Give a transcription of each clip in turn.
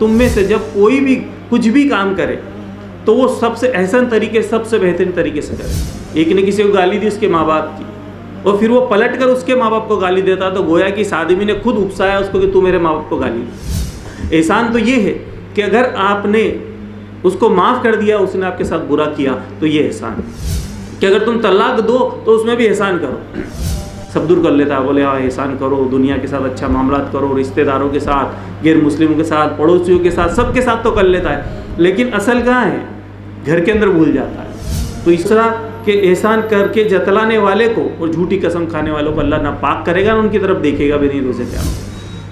तुम में से जब कोई भी कुछ भी काम करे तो वो सबसे एहसन तरीके, सबसे बेहतरीन तरीके से करे। एक ने किसी को गाली दी उसके माँ बाप की, और फिर वो पलट कर उसके माँ बाप को गाली देता, तो गोया कि इस आदमी ने खुद उकसाया उसको कि तू मेरे माँ बाप को गाली दी। एहसान तो ये है कि अगर आपने उसको माफ़ कर दिया, उसने आपके साथ बुरा किया, तो ये एहसान है। कि अगर तुम तलाक दो तो उसमें भी एहसान करो। सब दूर कर लेता है, बोले हाँ एहसान करो, दुनिया के साथ अच्छा मामलात करो, रिश्तेदारों के साथ, गैर मुस्लिमों के साथ, पड़ोसियों के साथ, सबके साथ तो कर लेता है, लेकिन असल कहाँ है? घर के अंदर भूल जाता है। तो इस तरह के एहसान करके जतलाने वाले को और झूठी कसम खाने वालों को अल्लाह ना पाक करेगा, ना उनकी तरफ देखेगा भी नहीं रोज़े क़यामत।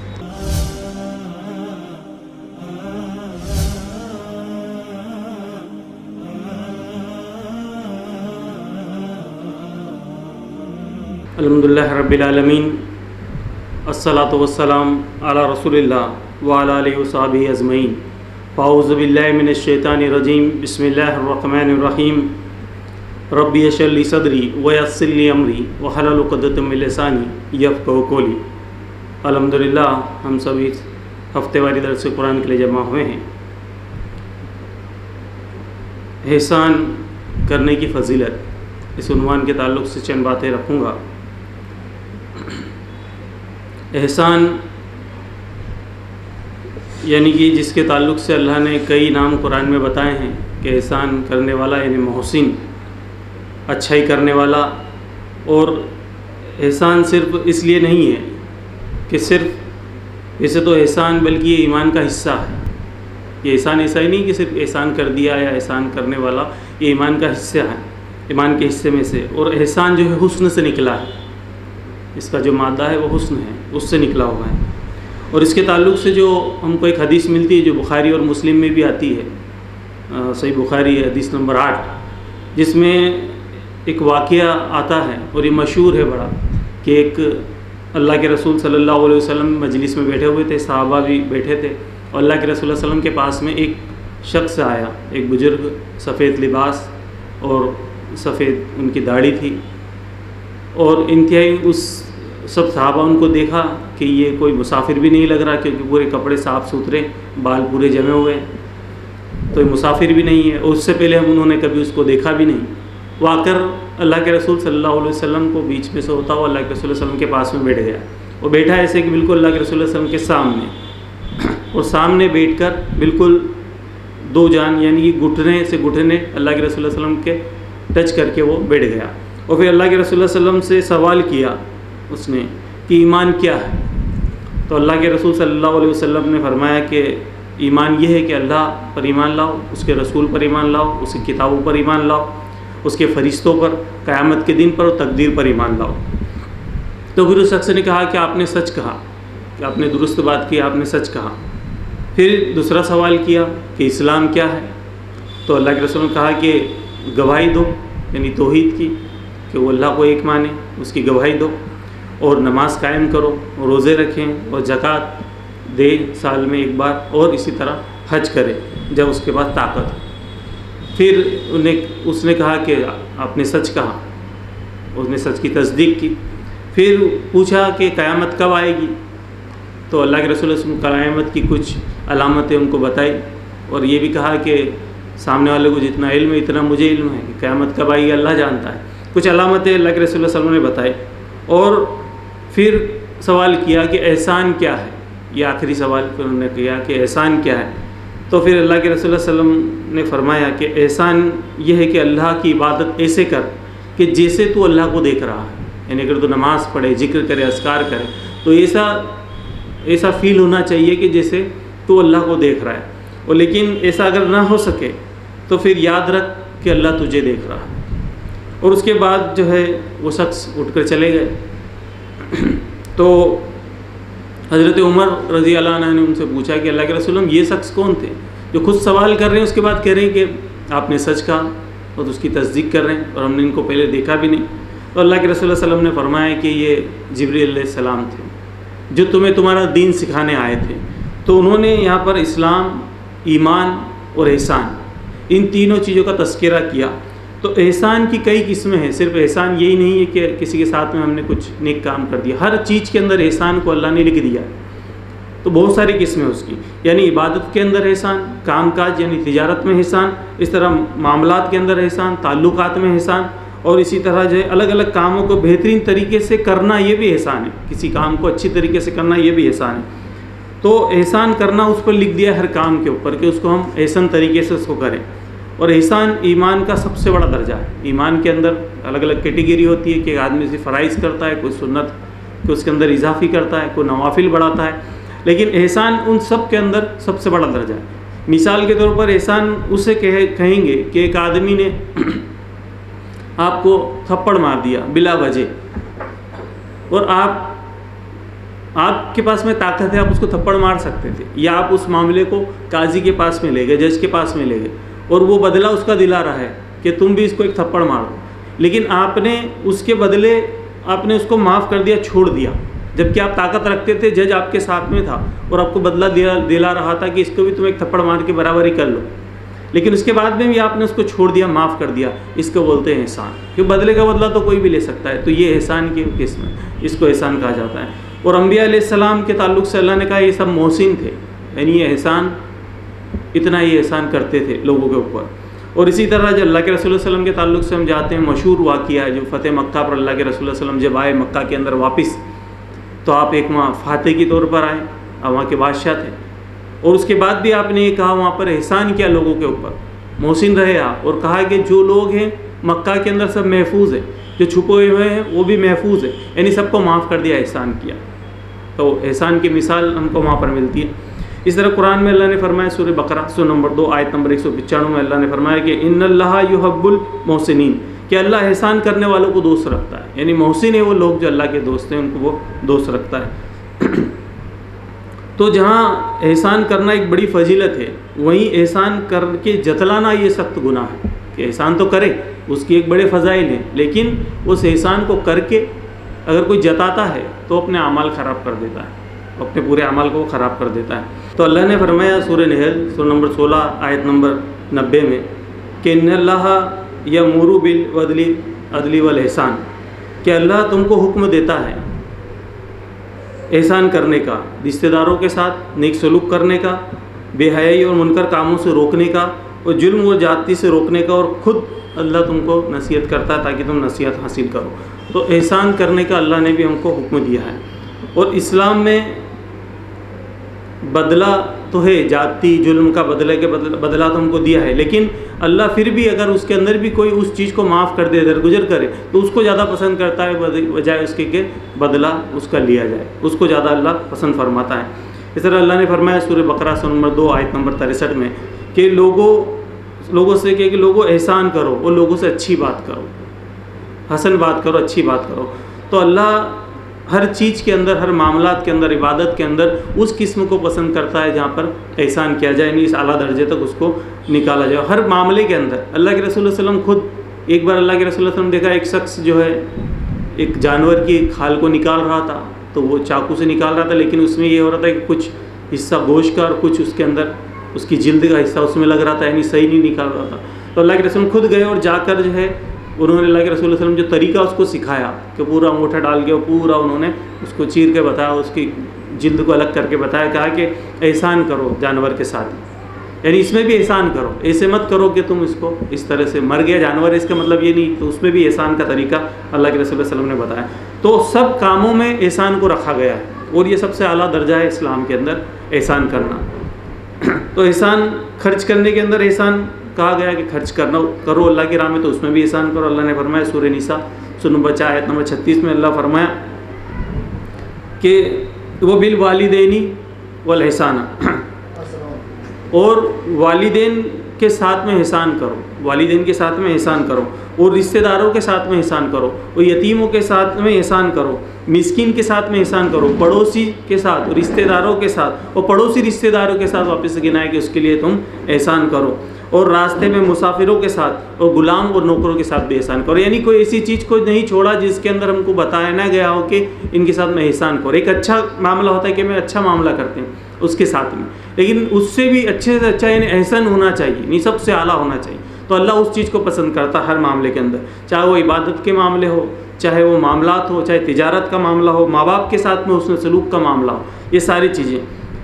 अल्हम्दुलिल्लाह रब्बिल आलमीन, अस्सलातु वस्सलाम अला रसूलिल्लाह व अला आलिहि व सहबिहि अजमईन। फ़ाऊज़ु बिल्लाहि मिनश शैतानिर रजीम, बिस्मिल्लाहिर रहमानिर रहीम। रब्बि यश्रह ली सदरी व यस्सिर ली अमरी वहलुल उक़दतम मिन लिसानी यफ़क़हू क़ौली। अल्हम्दुलिल्लाह, हम सभी हफ्तेवारी दर्स कुरान के लिए जमा हुए हैं। एहसान करने की फ़जीलत, इस उन्वान के ताल्लुक़ से चंद बातें रखूँगा। एहसान यानी कि जिसके ताल्लुक़ से अल्लाह ने कई नाम कुरान में बताए हैं कि एहसान करने वाला यानी मोहसिन, अच्छाई करने वाला। और एहसान सिर्फ़ इसलिए नहीं है कि सिर्फ़ वैसे तो एहसान, बल्कि ये ईमान का हिस्सा है। ये एहसान ऐसा ही नहीं कि सिर्फ एहसान कर दिया या एहसान करने वाला, ये ईमान का हिस्सा है, ईमान के हिस्से में से। और एहसान जो है हुस्न से निकला है, इसका जो मादा है वो हुस्न है, उससे निकला हुआ है। और इसके ताल्लुक़ से जो हमको एक हदीस मिलती है जो बुखारी और मुस्लिम में भी आती है, सही बुखारी हदीस नंबर 8, जिसमें एक वाक़या आता है और ये मशहूर है बड़ा, कि एक अल्लाह के रसूल सल्लल्लाहु अलैहि वसल्लम मजलिस में बैठे हुए थे, सहाबा भी बैठे थे, और अल्लाह के रसूल सल्लल्लाहु अलैहि वसल्लम के पास में एक शख्स आया, एक बुजुर्ग, सफ़ेद लिबास और सफ़ेद उनकी दाढ़ी थी। और इंतहाई उस सब सहाबा उनको देखा कि ये कोई मुसाफिर भी नहीं लग रहा, क्योंकि पूरे कपड़े साफ़ सुथरे, बाल पूरे जमे हुए हैं, तो ये मुसाफिर भी नहीं है। और उससे पहले हम उन्होंने कभी उसको देखा भी नहीं। वो आकर अल्लाह के रसूल सल्लल्लाहु अलैहि वसल्लम को बीच में से होता हुआ अल्लाह के रसूल सल्लल्लाहु अलैहि वसल्लम के पास में बैठ गया। वो बैठा ऐसे कि बिल्कुल अल्लाह के रसूल सल्लल्लाहु अलैहि वसल्लम के सामने, और सामने बैठकर बिल्कुल दो जान यानी कि घुटने से घुटने अल्लाह के रसूल सल्लल्लाहु अलैहि वसल्लम के टच करके वो बैठ गया। और फिर अल्लाह के रसूल सल्लल्लाहु अलैहि वसल्लम से सवाल किया उसने कि ईमान क्या है? तो अल्लाह के रसूल सल्लल्लाहु अलैहि वसल्लम ने फरमाया कि ईमान ये है कि अल्लाह पर ईमान लाओ, उसके रसूल पर ईमान लाओ, उसकी किताबों पर ईमान लाओ, उसके फ़रिश्तों पर, क़यामत के दिन पर और तकदीर पर ईमान लाओ। तो फिर उस शख्स ने कहा कि आपने सच कहा, कि आपने दुरुस्त बात की, आपने सच कहा। फिर दूसरा सवाल किया कि इस्लाम क्या है? तो अल्लाह के रसूल ने कहा कि गवाही दो, यानी तौहीद की, कि वो अल्लाह को एक माने, उसकी गवाही दो, और नमाज कायम करो, रोज़े रखें, और ज़कात दे साल में एक बार, और इसी तरह हज करें जब उसके पास ताकत हो। फिर उसने कहा कि आपने सच कहा, उसने सच की तस्दीक की। फिर पूछा कि क़यामत कब आएगी? तो अल्लाह के रसूल क़यामत की कुछ अलामतें उनको बताई, और ये भी कहा कि सामने वाले को जितना इल्म है इतना मुझे इल्म है कि क़यामत कब आएगी अल्लाह जानता है। कुछ अलामतें अल्लाह के रसूल सल्लल्लाहु अलैहि वसल्लम ने बताई। और फिर सवाल किया कि एहसान क्या है? ये आखिरी सवाल फिर उन्होंने किया कि एहसान क्या है? तो फिर अल्लाह के रसूल सल्लल्लाहु अलैहि वसल्लम ने फरमाया कि एहसान ये है कि अल्लाह की इबादत ऐसे कर कि जैसे तू अल्लाह को देख रहा है। यानी अगर तू नमाज़ पढ़े, जिक्र करे, अस्कार करे, तो ऐसा फ़ील होना चाहिए कि जैसे तू अल्लाह को देख रहा है। और लेकिन ऐसा अगर ना हो सके तो फिर याद रख कि अल्लाह तुझे देख रहा है। और उसके बाद जो है वो शख्स उठकर चले गए। तो हज़रत उमर रज़ी अल्लाह अन्हु ने उनसे पूछा कि अल्लाह के रसूल ये शख्स कौन थे जो खुद सवाल कर रहे हैं, उसके बाद कह रहे हैं कि आपने सच कहा और उसकी तस्दीक कर रहे हैं, और हमने इनको पहले देखा भी नहीं। तो अल्लाह के रसूल सल्लल्लाहु अलैहि वसल्लम ने फरमाया कि ये जिब्रील अलैहिस्सलाम थे जो तुम्हें तुम्हारा दीन सिखाने आए थे। तो उन्होंने यहाँ पर इस्लाम, ईमान और एहसान, इन तीनों चीज़ों का तज़किरा किया। तो एहसान की कई किस्में हैं, सिर्फ एहसान यही नहीं है कि किसी के साथ में हमने कुछ नेक काम कर दिया। हर चीज़ के अंदर एहसान को अल्लाह ने लिख दिया। तो बहुत सारी किस्में उसकी, यानी इबादत के अंदर एहसान, कामकाज यानी तिजारत में एहसान, इस तरह मामलात के अंदर एहसान, ताल्लुकात में एहसान, और इसी तरह जो है अलग अलग कामों को बेहतरीन तरीके से करना ये भी एहसान है। किसी काम को अच्छी तरीके से करना ये भी एहसान है। तो एहसान करना उस पर लिख दिया हर काम के ऊपर कि उसको हम एहसान तरीके से उसको करें। और एहसान ईमान का सबसे बड़ा दर्जा है। ईमान के अंदर अलग अलग कैटेगरी होती है कि एक आदमी सिर्फ फ़राइज़ करता है, कोई सुन्नत कि उसके अंदर इजाफी करता है, कोई नवाफिल बढ़ाता है, लेकिन एहसान उन सब के अंदर सबसे बड़ा दर्जा है। मिसाल के तौर पर एहसान उसे कहेंगे कि एक आदमी ने आपको थप्पड़ मार दिया बिला वजह, और आपके पास में ताकत है, आप उसको थप्पड़ मार सकते थे, या आप उस मामले को काजी के पास में ले गए, जज के पास में ले गए, और वो बदला उसका दिला रहा है कि तुम भी इसको एक थप्पड़ मार दो, लेकिन आपने उसके बदले आपने उसको माफ़ कर दिया, छोड़ दिया, जबकि आप ताकत रखते थे, जज आपके साथ में था और आपको बदला दिला रहा था कि इसको भी तुम एक थप्पड़ मार के बराबरी कर लो, लेकिन उसके बाद में भी आपने उसको छोड़ दिया, माफ़ कर दिया। इसको बोलते हैं एहसान, क्योंकि बदले का बदला तो कोई भी ले सकता है। तो ये एहसान की किस्म है, इसको एहसान कहा जाता है। और अम्बिया अलैहिस्सलाम के ताल्लुक़ से अल्लाह ने कहा ये सब मोहसिन थे, यानी ये एहसान, इतना ही एहसान करते थे लोगों के ऊपर। और इसी तरह जब अल्लाह के रसूल सल्लल्लाहु अलैहि वसल्लम के ताल्लुक़ से हम जाते हैं, मशहूर वाक़िया है जो फ़तेह मक्का पर अल्लाह के रसूल सल्लल्लाहु अलैहि वसल्लम जब आए मक्का के अंदर वापस, तो आप एक वहाँ फ़ातह के तौर पर आए, आप वहाँ के बादशाह थे, और उसके बाद भी आपने ये कहा वहाँ पर एहसान किया लोगों के ऊपर, मोहसिन रहे आप, और कहा कि जो लोग हैं मक्का के अंदर सब महफूज है, जो छुपे हुए हैं वो भी महफूज है, यानी सबको माफ़ कर दिया, एहसान किया। तो एहसान की मिसाल हमको वहाँ पर मिलती है। इस तरह कुरान में अल्लाह ने फरमाया, सूरह बकरा 2 आयत नंबर 195 में अल्लाह ने फरमाया कि इन्नल्लाह युहिब्बुल मोहसिनीन, कि अल्लाह एहसान करने वालों को दोस्त रखता है, यानी मोहसिन है वो लोग जो अल्लाह के दोस्त हैं, उनको वो दोस्त रखता है। तो जहाँ एहसान करना एक बड़ी फजीलत है, वहीं एहसान करके जतलाना ये सख्त गुनाह है कि एहसान तो करे, उसकी एक बड़े फ़ज़ाइल हैं, लेकिन उस एहसान को करके अगर कोई जताता है तो अपने अमाल ख़राब कर देता है, अपने पूरे अमाल को ख़राब कर देता है। तो अल्लाह ने फरमाया सूरह नहल सूरह नंबर 16 आयत नंबर 90 में कि इन्नल्लाह यअमुरु बिल अदली वल एहसान, कि अल्लाह तुमको हुक्म देता है एहसान करने का, रिश्तेदारों के साथ नेक सलूक करने का, बेहयाई और मुनकर कामों से रोकने का, और जुल्म और ज्यादती से रोकने का, और ख़ुद अल्लाह तुमको नसीहत करता है ताकि तुम नसीहत हासिल करो। तो एहसान करने का अल्लाह ने भी हमको हुक्म दिया है। और इस्लाम में बदला तो है, जाती जुल्म का बदले के बदला तो हमको दिया है, लेकिन अल्लाह फिर भी अगर उसके अंदर भी कोई उस चीज़ को माफ़ कर दे, दरगुजर करे, तो उसको ज़्यादा पसंद करता है बजाय उसके कि बदला उसका लिया जाए, उसको ज़्यादा अल्लाह पसंद फरमाता है। इस तरह अल्लाह ने फरमाया सूरह बकरा सूरह नंबर 2 आयत नंबर 63 में कि लोगों से कि लोगों एहसान करो और लोगों से अच्छी बात करो, हसन बात करो, अच्छी बात करो। तो अल्लाह हर चीज़ के अंदर, हर मामलात के अंदर, इबादत के अंदर उस किस्म को पसंद करता है जहाँ पर एहसान किया जाए, यानी इस आला दर्जे तक उसको निकाला जाए। हर मामले के अंदर अल्लाह के रसूल सल्लल्लाहु अलैहि वसल्लम खुद, एक बार अल्लाह के रसूल सल्लल्लाहु अलैहि वसल्लम देखा एक शख्स जो है एक जानवर की खाल को निकाल रहा था, तो वो चाकू से निकाल रहा था, लेकिन उसमें ये हो रहा था कि कुछ हिस्सा गोश्त का और कुछ उसके अंदर उसकी जिल्द का हिस्सा उसमें लग रहा था, यानी सही नहीं निकाल रहा था। तो अल्लाह के रसूल खुद गए और जाकर जो है उन्होंने अल्लाह के रसूल सल्लल्लाहु अलैहि वसल्लम जो तरीका उसको सिखाया कि पूरा अंगूठा डाल के पूरा उन्होंने उसको चीर के बताया, उसकी जिल्द को अलग करके बताया, कहा कि एहसान करो जानवर के साथ, यानी इसमें भी एहसान करो, ऐसे मत करो कि तुम इसको इस तरह से मर गया जानवर, इसका मतलब ये नहीं, तो उसमें भी एहसान का तरीका अल्लाह के रसूल सल्लल्लाहु अलैहि वसल्लम ने बताया। तो सब कामों में एहसान को रखा गया है, और ये सबसे आला दर्जा है इस्लाम के अंदर एहसान करना। तो एहसान खर्च करने के अंदर एहसान कहा गया कि खर्च करना करो अल्लाह की राह में, तो उसमें भी एहसान करो। अल्लाह ने फरमाया सूरह निसा सूरह नंबर आयत नंबर 36 में अल्लाह फरमाया कि वो बिल वालिदैन वल एहसाना, और वालिदैन के साथ में एहसान करो, वालिदैन के साथ में एहसान करो, और रिश्तेदारों के साथ में एहसान करो, और यतीमों के साथ में एहसान करो, मिस्किन के साथ में एहसान करो, पड़ोसी के साथ, रिश्तेदारों के साथ, और पड़ोसी रिश्तेदारों के साथ वापस गिनाए कि उसके लिए तुम एहसान करो, और रास्ते में मुसाफिरों के साथ, और गुलाम और नौकरों के साथ भी एहसान करो। यानी कोई ऐसी चीज़ को नहीं छोड़ा जिसके अंदर हमको बताया ना गया हो कि इनके साथ मैं एहसान करो। एक अच्छा मामला होता है कि मैं अच्छा मामला करते हैं उसके साथ में, लेकिन उससे भी अच्छे से अच्छा यानी एहसान होना चाहिए, नहीं सबसे आला होना चाहिए। तो अल्लाह उस चीज़ को पसंद करता है हर मामले के अंदर, चाहे वो इबादत के मामले हो, चाहे वो मामलात हो, चाहे तिजारत का मामला हो, माँ बाप के साथ में उसने सलूक का मामला हो, ये सारी चीज़ें।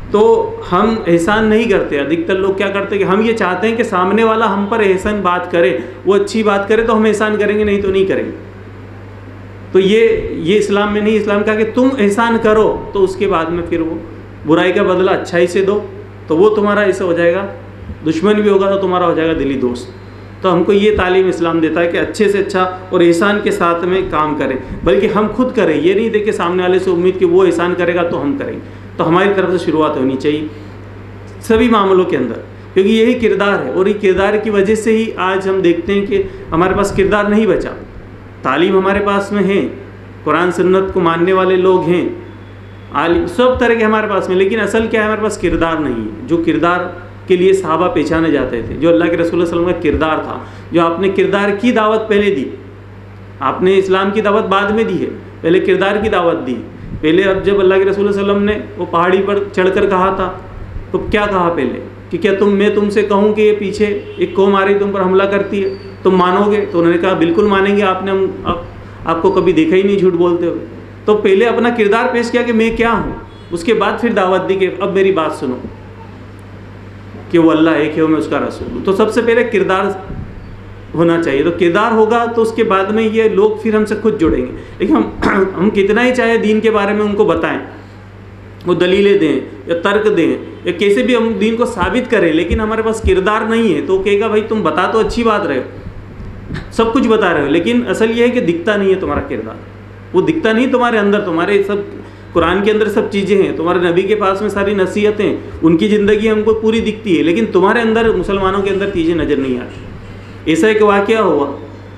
तो हम एहसान नहीं करते। अधिकतर लोग क्या करते हैं कि हम ये चाहते हैं कि सामने वाला हम पर एहसान बात करे, वो अच्छी बात करे तो हम एहसान करेंगे, नहीं तो नहीं करेंगे। तो ये इस्लाम में नहीं। इस्लाम कहा कि तुम एहसान करो तो उसके बाद में फिर वो बुराई का बदला अच्छाई से दो, तो वो तुम्हारा ऐसा हो जाएगा, दुश्मन भी होगा तो तुम्हारा हो जाएगा दिली दोस्त। तो हमको ये तालीम इस्लाम देता है कि अच्छे से अच्छा और एहसान के साथ में काम करें, बल्कि हम खुद करें। ये नहीं देखे सामने वाले से उम्मीद कि वो एहसान करेगा तो हम करेंगे। तो हमारी तरफ से शुरुआत होनी चाहिए सभी मामलों के अंदर, क्योंकि यही किरदार है। और ये किरदार की वजह से ही आज हम देखते हैं कि हमारे पास किरदार नहीं बचा। तालीम हमारे पास में है, कुरान सुन्नत को मानने वाले लोग हैं, आलिम सब तरह के हमारे पास में, लेकिन असल क्या है, हमारे पास किरदार नहीं है। जो किरदार के लिए सहाबा पहचाने जाते थे, जो अल्लाह के रसूल सल्लल्लाहु अलैहि वसल्लम का किरदार था, जो आपने किरदार की दावत पहले दी। आपने इस्लाम की दावत बाद में दी है, पहले किरदार की दावत दी। पहले अब जब अल्लाह के रसूल सल्लल्लाहु अलैहि वसल्लम ने वो पहाड़ी पर चढ़कर कहा था, तो क्या कहा पहले कि क्या मैं तुमसे कहूँ कि ये पीछे एक कौम आ रही तुम पर हमला करती है, तुम मानोगे? तो उन्होंने कहा बिल्कुल मानेंगे, आपने आपको कभी देखा ही नहीं झूठ बोलते हुए। तो पहले अपना किरदार पेश किया कि मैं क्या हूँ, उसके बाद फिर दावत दी कि अब मेरी बात सुनो कि वो अल्लाह एक है, वो मैं उसका रसूल हूँ। तो सबसे पहले किरदार होना चाहिए। तो किरदार होगा तो उसके बाद में ये लोग फिर हमसे खुद जुड़ेंगे। लेकिन हम कितना ही चाहे दीन के बारे में उनको बताएं, वो दलीलें दें या तर्क दें या कैसे भी हम दीन को साबित करें, लेकिन हमारे पास किरदार नहीं है तो कहेगा भाई तुम बता तो अच्छी बात रहे हो, सब कुछ बता रहे हो, लेकिन असल ये है कि दिखता नहीं है तुम्हारा किरदार। वो दिखता नहीं तुम्हारे अंदर, तुम्हारे सब कुरान के अंदर सब चीज़ें हैं, तुम्हारे नबी के पास में सारी नसीहतें, उनकी ज़िंदगी हमको पूरी दिखती है, लेकिन तुम्हारे अंदर, मुसलमानों के अंदर चीज़ें नज़र नहीं आती। ऐसा एक वाक़या हुआ,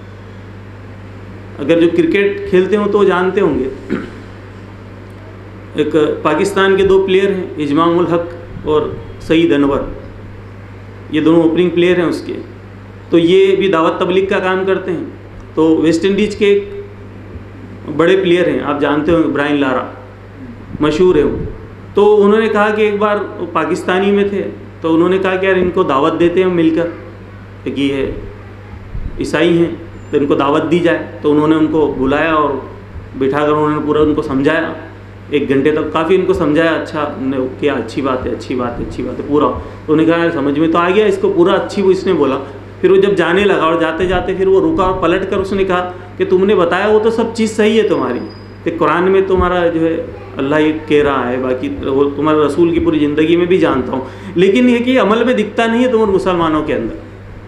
अगर जो क्रिकेट खेलते हो तो जानते होंगे, एक पाकिस्तान के 2 प्लेयर हैं, इजमामुल हक और सईद अनवर, ये दोनों ओपनिंग प्लेयर हैं उसके। तो ये भी दावत तबलीग का काम करते हैं। तो वेस्ट इंडीज़ के एक बड़े प्लेयर हैं, आप जानते हो, ब्रायन लारा, मशहूर है वो। तो उन्होंने कहा कि एक बार वो पाकिस्तानी में थे, तो उन्होंने कहा कि यार इनको दावत देते हैं मिलकर, कि ये ईसाई हैं तो इनको दावत दी जाए। तो उन्होंने उनको बुलाया और बिठाकर उन्होंने पूरा उनको समझाया, 1 घंटे तक काफ़ी इनको समझाया। अच्छा उन्होंने क्या, अच्छी बात है, अच्छी बात है, अच्छी बात है पूरा। तो उन्होंने कहा यार समझ में तो आ गया इसको पूरा, अच्छी वो इसने बोला। फिर वो जब जाने लगा और जाते जाते फिर वो रुका और पलट कर उसने कहा कि तुमने बताया वो तो सब चीज़ सही है तुम्हारी, कि कुरान में तुम्हारा जो है अल्लाह ये कह रहा है, बाकी वो तुम्हारे रसूल की पूरी ज़िंदगी में भी जानता हूँ, लेकिन ये कि अमल में दिखता नहीं है तुम्हारे मुसलमानों के अंदर।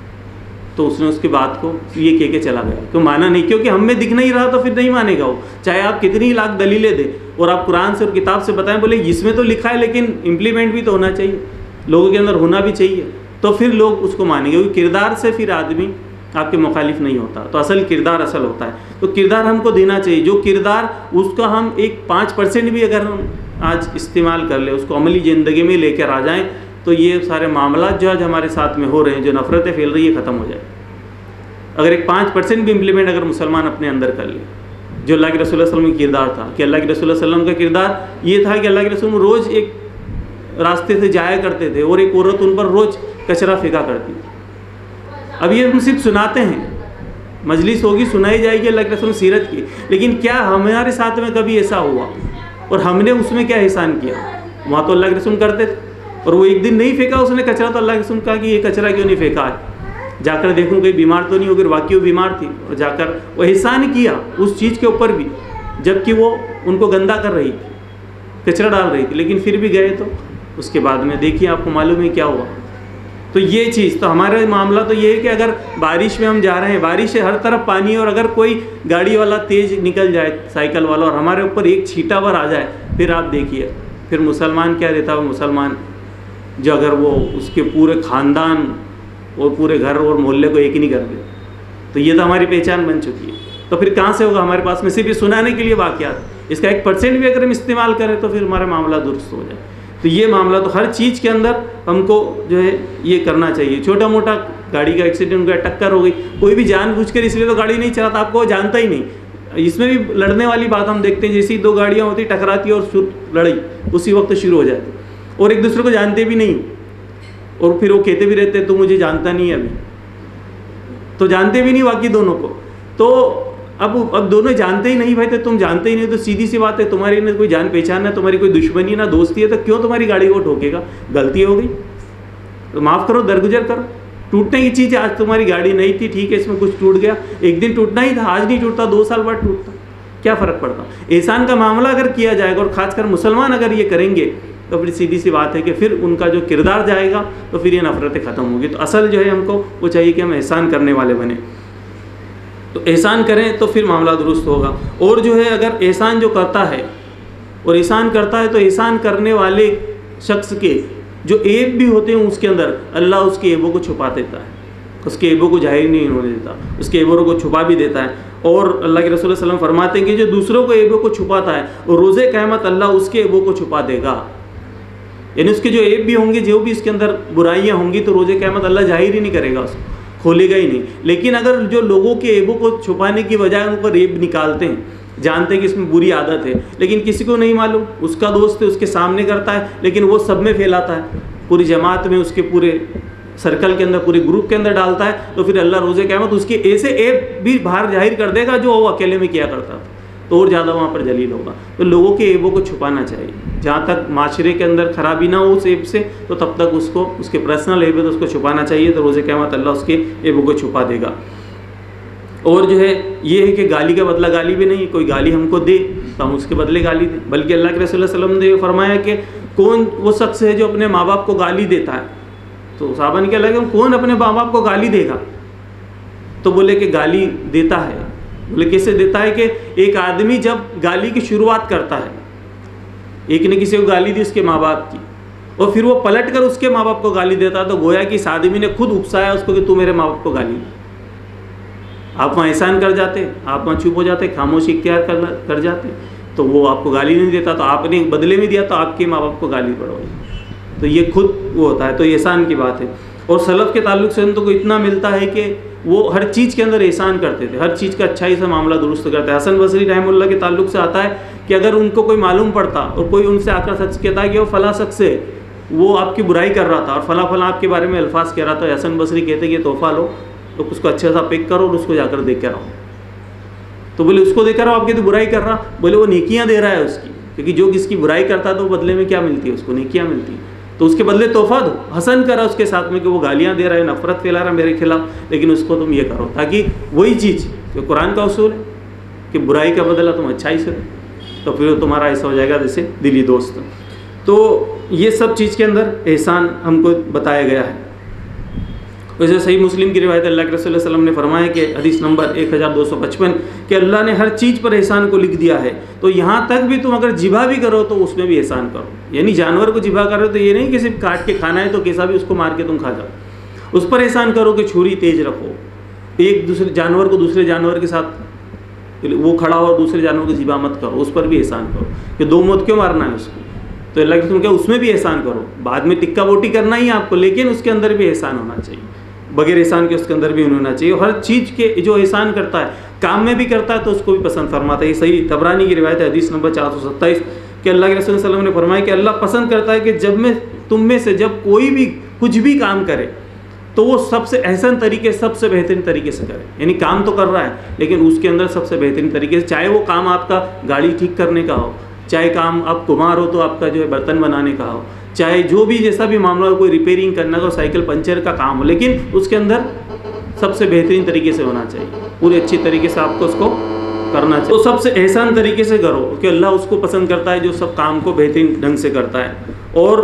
तो उसने उसकी बात को ये कह के चला गया, क्यों माना नहीं, क्योंकि हम में दिख नहीं रहा तो फिर नहीं मानेगा वो, चाहे आप कितनी लाख दलीलें दें और आप कुरान से और किताब से बताएं, बोले इसमें तो लिखा है लेकिन इम्प्लीमेंट भी तो होना चाहिए, लोगों के अंदर होना भी चाहिए, तो फिर लोग उसको मानेंगे। क्योंकि किरदार से फिर आदमी आपके मुखालिफ नहीं होता, तो असल किरदार असल होता है। तो किरदार हमको देना चाहिए, जो किरदार उसका हम एक 5% भी अगर हम आज इस्तेमाल कर ले, उसको अमली ज़िंदगी में लेकर आ जाएं, तो ये सारे मामला जो आज हमारे साथ में हो रहे हैं, जो नफ़रतें फैल रही है, ख़त्म हो जाए। अगर एक 5% भी इम्प्लीमेंट अगर मुसलमान अपने अंदर कर ले, जो अल्लाह के रसूल सल्लल्लाहु अलैहि वसल्लम का किरदार था, कि अल्लाह के रसूल सल्लल्लाहु अलैहि वसल्लम का किरदार ये था कि अल्लाह के रसूल रोज़ एक रास्ते से जाया करते थे और एक औरत उन पर रोज़ कचरा फेंका करती थी। अब ये हम सिर्फ सुनाते हैं, मजलिस होगी, सुनाई जाएगी अल्लाह के रसूल सीरत की, लेकिन क्या हमारे साथ में कभी ऐसा हुआ और हमने उसमें क्या एहसान किया? वहाँ तो अल्लाह के रसूल करते थे और वो एक दिन नहीं फेंका उसने कचरा, तो अल्लाह के रसूल कहा कि ये कचरा क्यों नहीं फेंका है, जाकर देखूँ कहीं बीमार तो नहीं हो गई। वाकई वो बीमार थी और जाकर वो एहसान किया उस चीज़ के ऊपर भी, जबकि वो उनको गंदा कर रही थी, कचरा डाल रही थी, लेकिन फिर भी गए। तो उसके बाद में देखिए आपको मालूम है क्या हुआ। तो ये चीज़, तो हमारा मामला तो ये है कि अगर बारिश में हम जा रहे हैं, बारिश से हर तरफ पानी है, और अगर कोई गाड़ी वाला तेज़ निकल जाए, साइकिल वाला, और हमारे ऊपर एक छींटा भर आ जाए, फिर आप देखिए फिर मुसलमान क्या रहता है। मुसलमान जो अगर वो उसके पूरे ख़ानदान और पूरे घर और मोहल्ले को एक ही नहीं कर दे, तो ये तो हमारी पहचान बन चुकी है। तो फिर कहाँ से होगा हमारे पास में सिर्फ ये सुनाने के लिए वाक़यात, इसका 1% भी अगर हम इस्तेमाल करें तो फिर हमारा मामला दुरुस्त हो जाए। तो ये मामला तो हर चीज़ के अंदर हमको जो है ये करना चाहिए। छोटा मोटा गाड़ी का एक्सीडेंट हो गया, टक्कर हो गई, कोई भी जानबूझकर इसलिए तो गाड़ी नहीं चलाता, आपको जानता ही नहीं। इसमें भी लड़ने वाली बात हम देखते हैं, जैसी 2 गाड़ियाँ होती टकराती और लड़ाई उसी वक्त शुरू हो जाती, और एक दूसरे को जानते भी नहीं, और फिर वो कहते भी रहते हैं तो मुझे जानता नहीं है, अभी तो जानते भी नहीं बाकी दोनों को। तो अब दोनों जानते ही नहीं भाई, तो तुम जानते ही नहीं तो सीधी सी बात है, तुम्हारी ना कोई जान पहचान है, तुम्हारी कोई दुश्मनी ना दोस्ती है, तो क्यों तुम्हारी गाड़ी को ठोकेगा? गलती हो गई तो माफ़ करो, दरगुजर करो। टूटने की चीज़ है, आज तुम्हारी गाड़ी नहीं थी, ठीक है, इसमें कुछ टूट गया, एक दिन टूटना ही था, आज नहीं टूटता 2 साल बाद टूटता, क्या फ़र्क पड़ता? एहसान का मामला अगर किया जाएगा और ख़ासकर मुसलमान अगर ये करेंगे तो फिर सीधी सी बात है कि फिर उनका जो किरदार जाएगा तो फिर ये नफ़रतें ख़त्म होगी। तो असल जो है हमको वो चाहिए कि हम एहसान करने वाले बने, तो एहसान करें तो फिर मामला दुरुस्त होगा। और जो है अगर एहसान जो करता है और एहसान करता है तो एहसान करने वाले शख्स के जो ऐब भी होते हैं उसके अंदर अल्लाह उसके ऐबों को छुपा देता है, उसके ऐबों को जाहिर नहीं होने देता, उसके ऐबों को छुपा भी देता है। और अल्लाह के रसूल सल्लल्लाहु अलैहि वसल्लम फरमाते हैं कि जो दूसरों को ऐबों को छुपाता है और रोज़े क़यामत अल्लाह उसके ऐबों को छुपा देगा, यानी उसके जो ऐब भी होंगे, जो भी इसके अंदर बुराइयां होंगी, तो रोज़े क़यामत अल्लाह जाहिर ही नहीं करेगा, उसको खोलेगा ही नहीं। लेकिन अगर जो लोगों के ऐबों को छुपाने की बजाय उन पर ऐब निकालते हैं, जानते हैं कि इसमें बुरी आदत है लेकिन किसी को नहीं मालूम, उसका दोस्त है उसके सामने करता है लेकिन वो सब में फैलाता है, पूरी जमात में, उसके पूरे सर्कल के अंदर, पूरे ग्रुप के अंदर डालता है, तो फिर अल्लाह रोज़े क़यामत उसके ऐसे ऐब भी बाहर जाहिर कर देगा जो वो अकेले में किया करता था, तो और ज़्यादा वहाँ पर जलील होगा। तो लोगों के ऐबों को छुपाना चाहिए, जहाँ तक माशरे के अंदर खराबी ना हो उस ऐब से, तो तब तक उसको, उसके पर्सनल ऐब है तो उसको छुपाना चाहिए, तो रोज़े क़यामत अल्लाह उसके ऐबों को छुपा देगा। और जो है ये है कि गाली का बदला गाली भी नहीं, कोई गाली हमको दे तो हम उसके बदले गाली दें, बल्कि अल्लाह के रसूल सल्लल्लाहु अलैहि वसल्लम ने फरमाया कि कौन वो शख्स है जो अपने माँ बाप को गाली देता है, तो साहबा ने क्या लगा कौन अपने माँ बाप को गाली देगा, तो बोले कि गाली देता है। बोले कैसे देता है? कि एक आदमी जब गाली की शुरुआत करता है, एक ने किसी को गाली दी उसके माँ बाप की, और फिर वो पलट कर उसके माँ बाप को गाली देता, तो गोया कि इस आदमी ने खुद उकसाया उसको कि तू मेरे माँ बाप को गाली दी। आप वहाँ एहसान कर जाते, आप वहाँ चुप हो जाते, खामोशी इख्तियार कर जाते, तो वो आपको गाली नहीं देता, तो आपने बदले में दिया तो आपके माँ बाप को गाली पड़वाई, तो ये खुद वो होता है, तो एहसान की बात है। और सलफ़ के ताल्लुक़ से तो को इतना मिलता है कि वो हर चीज़ के अंदर एहसान करते थे, हर चीज़ का अच्छाई से मामला दुरुस्त करते हैं। हसन बसरी रहमतुल्लाह के ताल्लुक़ से आता है कि अगर उनको कोई मालूम पड़ता और कोई उनसे आकर सच कहता है कि वो फ़लाँ शख्स है, वो आपकी बुराई कर रहा था और फ़लाँ फ़लाँ आपके बारे में अल्फाज कह रहा था, हसन बसरी कहते कि तोहफ़ा लो, तो उसको अच्छा सा पिक करो और उसको जाकर देख कर आओ। तो बोले उसको देख कर आओ, आपकी तो बुराई कर रहा, बोले वो नेकियां दे रहा है उसकी, क्योंकि जो किसकी बुराई करता है तो बदले में क्या मिलती है उसको? नेकियां मिलती है, तो उसके बदले तोहफा दो। हसन करा उसके साथ में कि वो गालियां दे रहा है, नफरत फैला रहा है मेरे खिलाफ, लेकिन उसको तुम ये करो, ताकि वही चीज़ जो कुरान का उसूल है कि बुराई का बदला तुम अच्छाई से दो, तो फिर तुम्हारा ऐसा हो जाएगा जैसे दिली दोस्त। तो ये सब चीज़ के अंदर एहसान हमको बताया गया है। वैसे सही मुस्लिम की रिवायत अल्लाह के रसूल सल्लल्लाहु अलैहि वसल्लम ने फरमाया कि हदीस नंबर 1255 कि अल्लाह ने हर चीज़ पर एहसान को लिख दिया है, तो यहाँ तक भी तुम अगर जिभा भी करो तो उसमें भी एहसान करो। यानी जानवर को जिभा करो तो ये नहीं कि सिर्फ काट के खाना है तो कैसा भी उसको मार के तुम खा जाओ, उस पर एहसान करो कि छुरी तेज रखो, एक दूसरे जानवर को दूसरे जानवर के साथ वो खड़ा हो, दूसरे जानवर को जिभा मत करो, उस पर भी एहसान करो कि दो मौत क्यों मारना है उसको। तो अल्लाह के रसूल क्या उसमें भी एहसान करो, बाद में टिक्का बोटी करना ही आपको, लेकिन उसके अंदर भी एहसान होना चाहिए, बगैर एहसान के उसके अंदर भी होना चाहिए। हर चीज़ के जो एहसान करता है, काम में भी करता है तो उसको भी पसंद फरमाता है। ये सही तबरानी की रिवायत है हदीस नंबर 427 कि अल्लाह के रसूल सल्लल्लाहु अलैहि वसल्लम ने फरमाया कि अल्लाह पसंद करता है कि जब में तुम में से जब कोई भी कुछ भी काम करे तो वो सबसे एहसन तरीके, सबसे बेहतरीन तरीके से करे। यानी काम तो कर रहा है लेकिन उसके अंदर सबसे बेहतरीन तरीके से, चाहे वो काम आपका गाड़ी ठीक करने का हो, चाहे काम आप कुम्हार हो तो आपका जो है बर्तन बनाने का हो, चाहे जो भी जैसा भी मामला हो, कोई रिपेयरिंग करना का, साइकिल पंचर का काम हो, लेकिन उसके अंदर सबसे बेहतरीन तरीके से होना चाहिए, पूरी अच्छी तरीके से आपको उसको करना चाहिए। तो सबसे एहसान तरीके से करो क्योंकि अल्लाह उसको पसंद करता है जो सब काम को बेहतरीन ढंग से करता है। और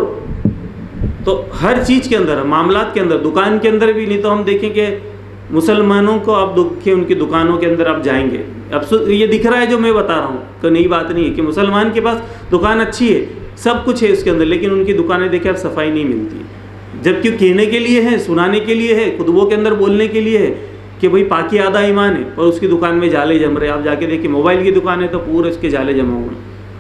तो हर चीज़ के अंदर, मामलात के अंदर, दुकान के अंदर भी, नहीं तो हम देखें कि मुसलमानों को आप देखिए उनकी दुकानों के अंदर आप जाएंगे, अब ये दिख रहा है जो मैं बता रहा हूँ, तो नई बात नहीं है कि मुसलमान के पास दुकान अच्छी है, सब कुछ है उसके अंदर, लेकिन उनकी दुकानें देखिए अब सफाई नहीं मिलती है, जबकि कहने के लिए है, सुनाने के लिए है, खुतबों के अंदर बोलने के लिए है कि भाई पाकी आधा ईमान है, और उसकी दुकान में जाले जम रहे। आप जाके देखिए मोबाइल की दुकान है तो पूरे उसके जाले जमा हुए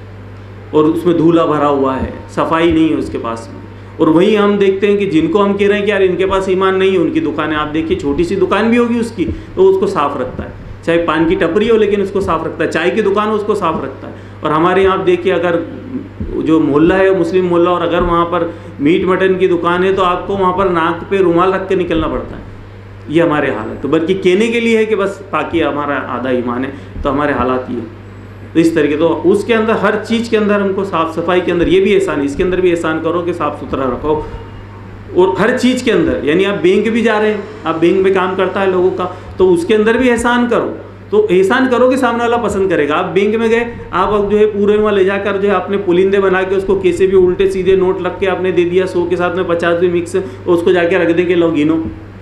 और उसमें धूला भरा हुआ है, सफाई नहीं है उसके पास में। और वहीं हम देखते हैं कि जिनको हम कह रहे हैं कि यार इनके पास ईमान नहीं है, उनकी दुकानें आप देखिए, छोटी सी दुकान भी होगी उसकी तो उसको साफ़ रखता है, चाहे पान की टपरी हो लेकिन उसको साफ़ रखता है, चाय की दुकान हो उसको साफ़ रखता है। और हमारे यहाँ आप देखिए अगर जो मोहल्ला है मुस्लिम मोहल्ला, और अगर वहाँ पर मीट मटन की दुकान है तो आपको वहाँ पर नाक पे रुमाल रख के निकलना पड़ता है, ये हमारे हालत, तो बल्कि कहने के लिए है कि बस बाकी हमारा आधा ईमान है, तो हमारे हालात ये। तो इस तरीके, तो उसके अंदर हर चीज़ के अंदर हमको साफ़ सफाई के अंदर ये भी एहसान, इसके अंदर भी एहसान करो कि साफ़ सुथरा रखो। और हर चीज़ के अंदर, यानी आप बैंक भी जा रहे हैं, आप बैंक में काम करता है लोगों का, तो उसके अंदर भी एहसान करो। तो एहसान करो कि सामने वाला पसंद करेगा। आप बैंक में गए, आप अब जो है पूरे वहाँ ले जाकर जो है आपने पुलिंदे बना के उसको कैसे भी उल्टे सीधे नोट रख के आपने दे दिया, 100 के साथ में 50 भी मिक्स, उसको जाके रख देंगे, लो गिनो।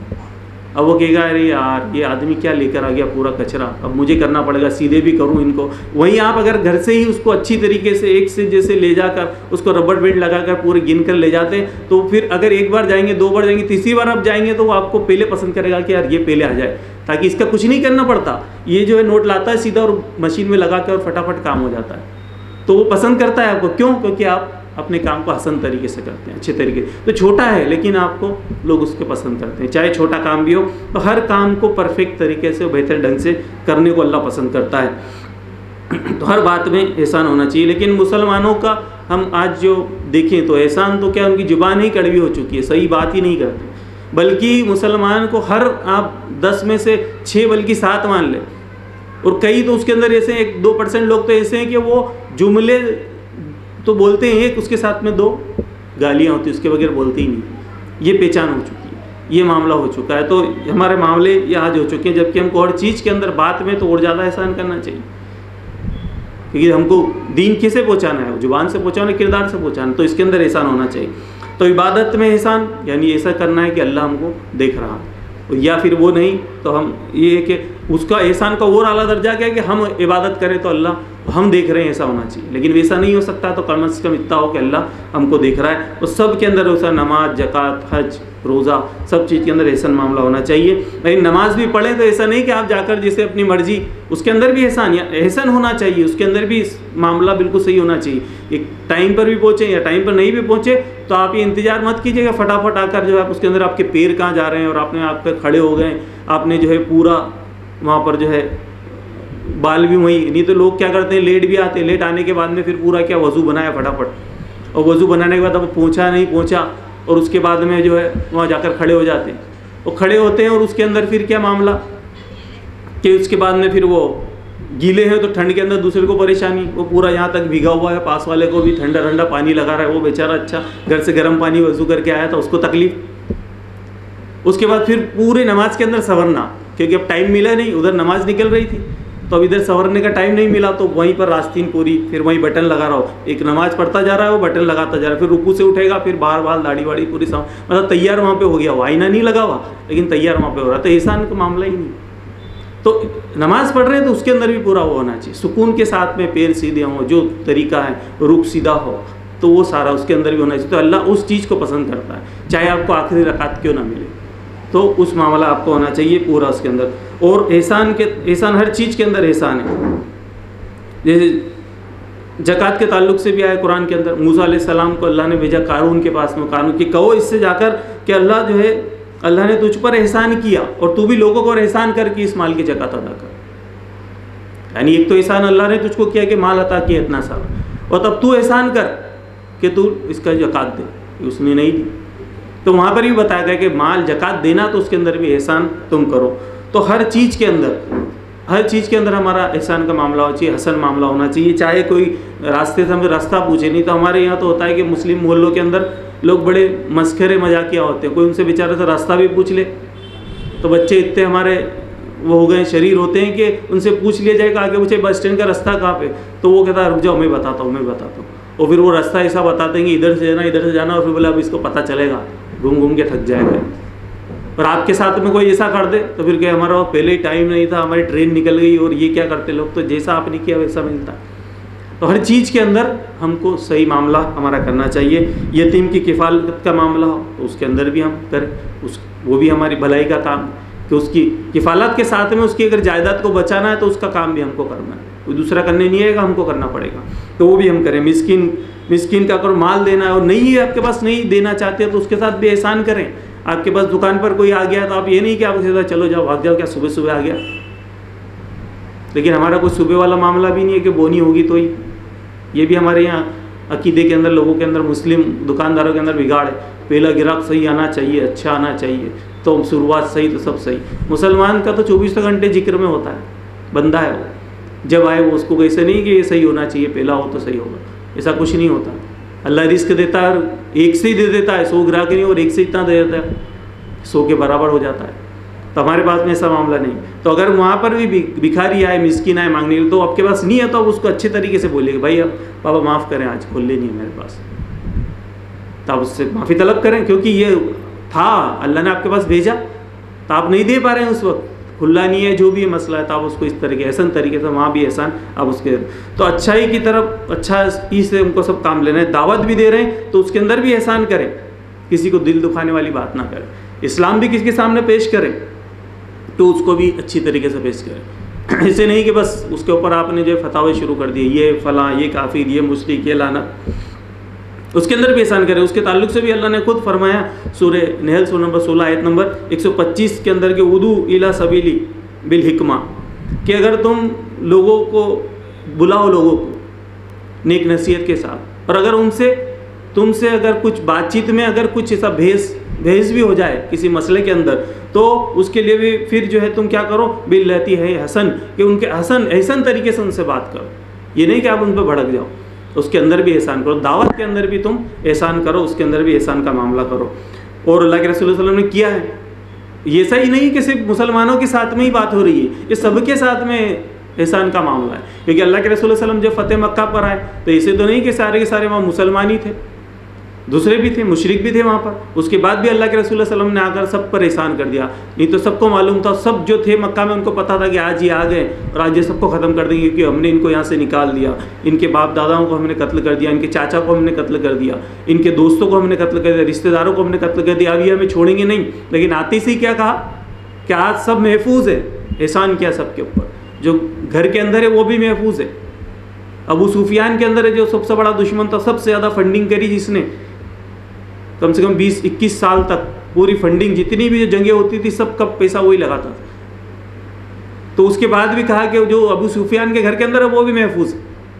अब वो कहेगा अरे यार ये आदमी क्या लेकर आ गया पूरा कचरा, अब मुझे करना पड़ेगा, सीधे भी करूं इनको। वहीं आप अगर घर से ही उसको अच्छी तरीके से एक से जैसे ले जाकर उसको रबर बैंड लगाकर पूरे गिन कर ले जाते हैं, तो फिर अगर एक बार जाएंगे, 2 बार जाएंगे, तीसरी बार आप जाएंगे तो वो आपको पहले पसंद करेगा कि यार ये पहले आ जाए, ताकि इसका कुछ नहीं करना पड़ता, ये जो है नोट लाता है सीधा और मशीन में लगा कर और फटाफट काम हो जाता है। तो वो पसंद करता है आपको, क्यों? क्योंकि आप अपने काम को हसन तरीके से करते हैं, अच्छे तरीके। तो छोटा है लेकिन आपको लोग उसके पसंद करते हैं, चाहे छोटा काम भी हो, तो हर काम को परफेक्ट तरीके से बेहतर ढंग से करने को अल्लाह पसंद करता है। तो हर बात में एहसान होना चाहिए। लेकिन मुसलमानों का हम आज जो देखें तो एहसान तो क्या, उनकी ज़ुबान ही कड़वी हो चुकी है, सही बात ही नहीं करते। बल्कि मुसलमान को हर आप 10 में से 6 बल्कि 7 मान लें, और कई तो उसके अंदर ऐसे 1-2% लोग तो ऐसे हैं कि वो जुमले तो बोलते हैं एक, उसके साथ में 2 गालियाँ होती, उसके बगैर बोलते ही नहीं। ये पहचान हो चुकी है, ये मामला हो चुका है। तो हमारे मामले ये आज हो चुके हैं, जबकि हमको हर चीज़ के अंदर बात में तो और ज़्यादा एहसान करना चाहिए, क्योंकि हमको दीन किसे पहुँचाना है, ज़ुबान से पहुँचाना, किरदार से पहुँचाना, तो इसके अंदर एहसान होना चाहिए। तो इबादत में एहसान, यानी ऐसा करना है कि अल्लाह हमको देख रहा है, या फिर वो नहीं तो हम ये है कि उसका एहसान का और आला दर्जा क्या है कि हम इबादत करें तो अल्लाह हम देख रहे हैं, ऐसा होना चाहिए। लेकिन वैसा नहीं हो सकता, तो कम से कम इतना हो कि अल्लाह हमको देख रहा है। और सब के अंदर वैसा नमाज, ज़कात, हज, रोज़ा, सब चीज़ के अंदर एहसान मामला होना चाहिए। लेकिन नमाज भी पढ़ें तो ऐसा नहीं कि आप जाकर जैसे अपनी मर्जी, उसके अंदर भी एहसान होना चाहिए, उसके अंदर भी मामला बिल्कुल सही होना चाहिए। एक टाइम पर भी पहुँचे या टाइम पर नहीं भी पहुँचे तो आप ये इंतज़ार मत कीजिएगा फटाफट आकर जो है उसके अंदर आपके पैर कहाँ जा रहे हैं और आपने आप पे खड़े हो गए, आपने जो है पूरा वहाँ पर जो है बाल भी वहीं, नहीं तो लोग क्या करते हैं लेट भी आते हैं, लेट आने के बाद में फिर पूरा क्या वज़ू बनाया फटाफट, और वज़ू बनाने के बाद अब पहुँचा नहीं पहुँचा, और उसके बाद में जो है वहाँ जाकर खड़े हो जाते हैं। वो खड़े होते हैं और उसके अंदर फिर क्या मामला कि उसके बाद में फिर वो गीले हैं तो ठंड के अंदर दूसरे को परेशानी, वो पूरा यहाँ तक भीगा हुआ है, पास वाले को भी ठंडा ठंडा पानी लगा रहा है, वो बेचारा अच्छा घर से गर्म पानी वज़ू करके आया था, उसको तकलीफ। उसके बाद फिर पूरे नमाज के अंदर संवरना, क्योंकि अब टाइम मिला नहीं, उधर नमाज निकल रही थी तो अब इधर संवरने का टाइम नहीं मिला, तो वहीं पर रास्तीन पूरी, फिर वहीं बटन लगा रहा हो, एक नमाज पढ़ता जा रहा है वो बटन लगाता जा रहा है, फिर रुकू से उठेगा, फिर बाल दाढ़ी वाड़ी पूरी मतलब तैयार वहाँ पे हो गया, वाइना नहीं लगा हुआ लेकिन तैयार वहाँ पे हो रहा, तो एहसान का मामला ही नहीं। तो नमाज पढ़ रहे हैं तो उसके अंदर भी पूरा वो होना चाहिए, सुकून के साथ में पैर सीधे हों, जो तरीका है रुख सीधा हो, तो वो सारा उसके अंदर भी होना चाहिए। तो अल्लाह उस चीज़ को पसंद करता है, चाहे आपको आखिरी रकात क्यों ना मिले, तो उस मामला आपको होना चाहिए पूरा उसके अंदर। और एहसान हर चीज़ के अंदर एहसान है। जैसे ज़कात के ताल्लुक से भी आया कुरान के अंदर, मूसा अलैहिस्सलाम को अल्लाह ने भेजा कारून के पास में, कारून की कहो इससे जाकर कि अल्लाह जो है, अल्लाह ने तुझ पर एहसान किया और तू भी लोगों को एहसान करके इस माल की ज़कात अदा कर। यानी एक तो एहसान अल्लाह ने तुझको किया कि माल अता किया इतना सारा, और तब तू एहसान कर कि तू इसका ज़कात दे, उसने नहीं दी। तो वहाँ पर भी बताया गया कि माल ज़कात देना, तो उसके अंदर भी एहसान तुम करो। तो हर चीज़ के अंदर हमारा एहसान का मामला होना चाहिए, हसन मामला होना चाहिए। चाहे कोई रास्ते से हमें रास्ता पूछे, नहीं तो हमारे यहाँ तो होता है कि मुस्लिम मोहल्लों के अंदर लोग बड़े मस्खरे मजाकिया होते हैं, कोई उनसे बेचारे से रास्ता भी पूछ ले तो बच्चे इतने हमारे वो हो गए शरीर होते हैं कि उनसे पूछ लिया जाएगा आगे पूछे बस स्टैंड का रास्ता कहाँ पे, तो वो कहता है रुक जाओ मैं बताता हूँ, और फिर वो रास्ता ऐसा बताते हैं कि इधर से जाना, और फिर बोले अब इसको पता चलेगा, घूम के थक जाएगा। और आपके साथ में कोई ऐसा कर दे तो फिर क्या, हमारा पहले ही टाइम नहीं था, हमारी ट्रेन निकल गई, और ये क्या करते लोग, तो जैसा आपने किया वैसा मिलता। तो हर चीज़ के अंदर हमको सही मामला हमारा करना चाहिए। यतीम की किफ़ालत का मामला हो तो उसके अंदर भी हम करें, वो भी हमारी भलाई का काम, कि उसकी किफ़ालत के साथ में उसकी अगर जायदाद को बचाना है तो उसका काम भी हमको करना है, कोई दूसरा करने नहीं आएगा, हमको करना पड़ेगा, तो वो भी हम करें। मिस्किन का अगर माल देना है और नहीं है आपके पास, नहीं देना चाहते तो उसके साथ भी एहसान करें। आपके पास दुकान पर कोई आ गया तो आप ये नहीं कि आप उसे चलो जाओ भाग जाओ, क्या सुबह सुबह आ गया, लेकिन हमारा कोई सुबह वाला मामला भी नहीं है कि बोनी होगी तो ये भी हमारे यहाँ अकीदे के अंदर, लोगों के अंदर, मुस्लिम दुकानदारों के अंदर बिगाड़ है। पहला गिराक सही आना चाहिए, अच्छा आना चाहिए, तो शुरुआत सही तो सब सही। मुसलमान का तो 24 घंटे जिक्र में होता है, बंदा है वो, जब आए वो उसको कैसे नहीं कि ये सही होना चाहिए, पहला हो तो सही होगा, ऐसा कुछ नहीं होता। अल्लाह रिस्क देता है, एक से ही दे देता है, 100 ग्राहक नहीं और एक से इतना दे देता है, 100 के बराबर हो जाता है। तो हमारे पास में ऐसा मामला नहीं। तो अगर वहाँ पर भी भिखारी आए, मिस्किन आए मांगने के लिए, तो आपके पास नहीं है तो आप उसको अच्छे तरीके से बोलिए भाई अब पापा माफ़ करें, आज खुले नहीं है मेरे पास, तो आप उससे माफ़ी तलब करें, क्योंकि ये था अल्लाह ने आपके पास भेजा, तो आप नहीं दे पा रहे हैं उस वक्त, खुला नहीं है, जो भी मसला है, तो आप उसको इस तरीके एहसान तरीके से, वहाँ भी एहसान आप उसके, तो अच्छाई की तरफ अच्छा से उनको सब काम लेना है। दावत भी दे रहे हैं तो उसके अंदर भी एहसान करें, किसी को दिल दुखाने वाली बात ना करें। इस्लाम भी किसी के सामने पेश करें तो उसको भी अच्छी तरीके से पेश करें, ऐसे नहीं कि बस उसके ऊपर आपने जो फतावे शुरू कर दिए, ये फलां, ये काफिर, ये मुश्रिक, ये लाना, उसके अंदर भी एहसान करें। उसके ताल्लुक से भी अल्लाह ने खुद फरमाया सूरह नहल सूरह नंबर 16 आयत नंबर 125 के अंदर के उदू इला सबीली बिल हिकमा, कि अगर तुम लोगों को बुलाओ, लोगों को नेक नसीहत के साथ, और अगर उनसे तुमसे अगर कुछ बातचीत में अगर कुछ ऐसा बहस भी हो जाए किसी मसले के अंदर, तो उसके लिए भी फिर जो है तुम क्या करो, बिल रहती है हसन, कि उनके एहसन तरीके से उनसे बात करो, ये नहीं कि आप उन पर भड़क जाओ, उसके अंदर भी एहसान करो। दावत के अंदर भी तुम एहसान करो, उसके अंदर भी एहसान का मामला करो। और अल्लाह के रसूल सल्लल्लाहु अलैहि वसल्लम ने किया है, ये सही नहीं कि सिर्फ मुसलमानों के साथ में ही बात हो रही है, ये सबके साथ में एहसान का मामला है। क्योंकि अल्लाह के रसूल सल्लल्लाहु अलैहि वसल्लम जब फ़तेह मक्का पर आए तो ऐसे तो नहीं कि सारे के सारे वहाँ मुसलमान ही थे, दूसरे भी थे, मुशरिक भी थे वहाँ पर। उसके बाद भी अल्लाह के रसूल सल्लल्लाहु अलैहि वसल्लम ने आकर सब पर एहसान कर दिया। नहीं तो सबको मालूम था, सब जो थे मक्का में उनको पता था कि आज ये आ गए और आज ये सबको ख़त्म कर देंगे, क्योंकि हमने इनको यहाँ से निकाल दिया, इनके बाप दादाओं को हमने कत्ल कर दिया, इनके चाचा को हमने कत्ल कर दिया, इनके दोस्तों को हमने कत्ल कर दिया, रिश्तेदारों को हमने कत्ल कर दिया, अभी हमें छोड़ेंगे नहीं। लेकिन आते से क्या कहा कि आज सब महफूज है, एहसान किया सबके ऊपर, जो घर के अंदर है वो भी महफूज है। अबू सुफियान के अंदर है जो सबसे बड़ा दुश्मन था, सबसे ज़्यादा फंडिंग करी जिसने, कम से कम 20-21 साल तक पूरी फंडिंग, जितनी भी जो जंगें होती थी सब का पैसा वही लगाता था। तो उसके बाद भी कहा कि जो अबू सुफियान के घर के अंदर है वो भी महफूज है,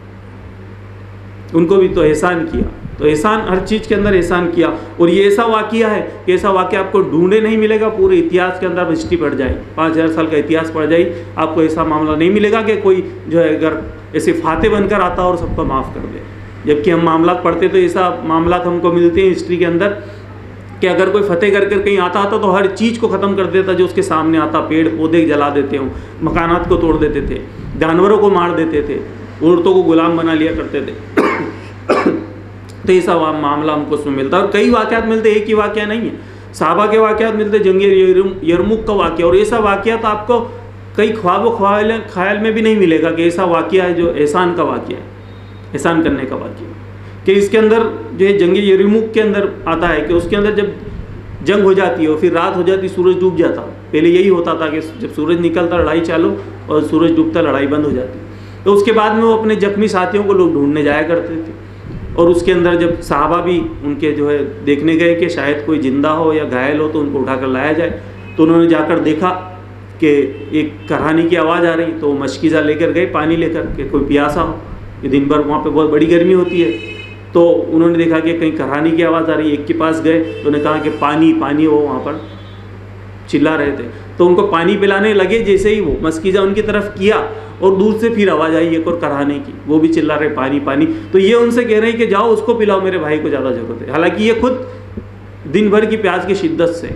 उनको भी तो एहसान किया। तो एहसान, हर चीज़ के अंदर एहसान किया। और ये ऐसा वाक़या है कि ऐसा वाक़या आपको ढूंढे नहीं मिलेगा, पूरे इतिहास के अंदर हिस्ट्री पढ़ जाए, 5000 साल का इतिहास पढ़ जाए, आपको ऐसा मामला नहीं मिलेगा कि कोई जो है अगर ऐसे फाते बनकर आता और सबको माफ़ कर दे। जबकि हम मामला पढ़ते तो ऐसा मामला हमको मिलते हैं हिस्ट्री के अंदर कि अगर कोई फतेह कर कहीं आता तो हर चीज़ को ख़त्म कर देता जो उसके सामने आता, पेड़ पौधे जला देते हों, मकानात को तोड़ देते थे, जानवरों को मार देते थे, औरतों को गुलाम बना लिया करते थे। तो ऐसा मामला हमको उसमें मिलता है। और कई वाक़यात मिलते, एक ही वाक़या नहीं है, सहाबा के वाक़यात मिलते, जंगे यरमुक का वाक़या। और ऐसा वाक़या तो आपको कई ख्याल में भी नहीं मिलेगा कि ऐसा वाक़या है जो एहसान का वाक़या है, एहसान करने का वाक़या। कि इसके अंदर जो है जंग यरमुक के अंदर आता है कि उसके अंदर जब जंग हो जाती है और फिर रात हो जाती, सूरज डूब जाता। पहले यही होता था कि जब सूरज निकलता लड़ाई चालू और सूरज डूबता लड़ाई बंद हो जाती। तो उसके बाद में वो अपने जख्मी साथियों को लोग ढूंढने जाया करते थे। और उसके अंदर जब सहाबा भी उनके जो है देखने गए कि शायद कोई ज़िंदा हो या घायल हो तो उनको उठाकर लाया जाए, तो उन्होंने जाकर देखा कि एक कराहने की आवाज़ आ रही, तो वो मशकीज़ा लेकर गए पानी लेकर के कोई प्यासा हो, कि दिन भर वहाँ पे बहुत बड़ी गर्मी होती है। तो उन्होंने देखा कि कहीं कराहने की आवाज़ आ रही है, एक के पास गए तो उन्होंने कहा कि पानी पानी, वो वहाँ पर चिल्ला रहे थे। तो उनको पानी पिलाने लगे, जैसे ही वो मशकीज़ा उनकी तरफ किया और दूर से फिर आवाज़ आई एक और कराहने की, वो भी चिल्ला रहे पानी पानी। तो ये उनसे कह रहे हैं कि जाओ उसको पिलाओ, मेरे भाई को ज़्यादा ज़रूरत है। हालांकि ये खुद दिन भर की प्यास की शिद्दत से।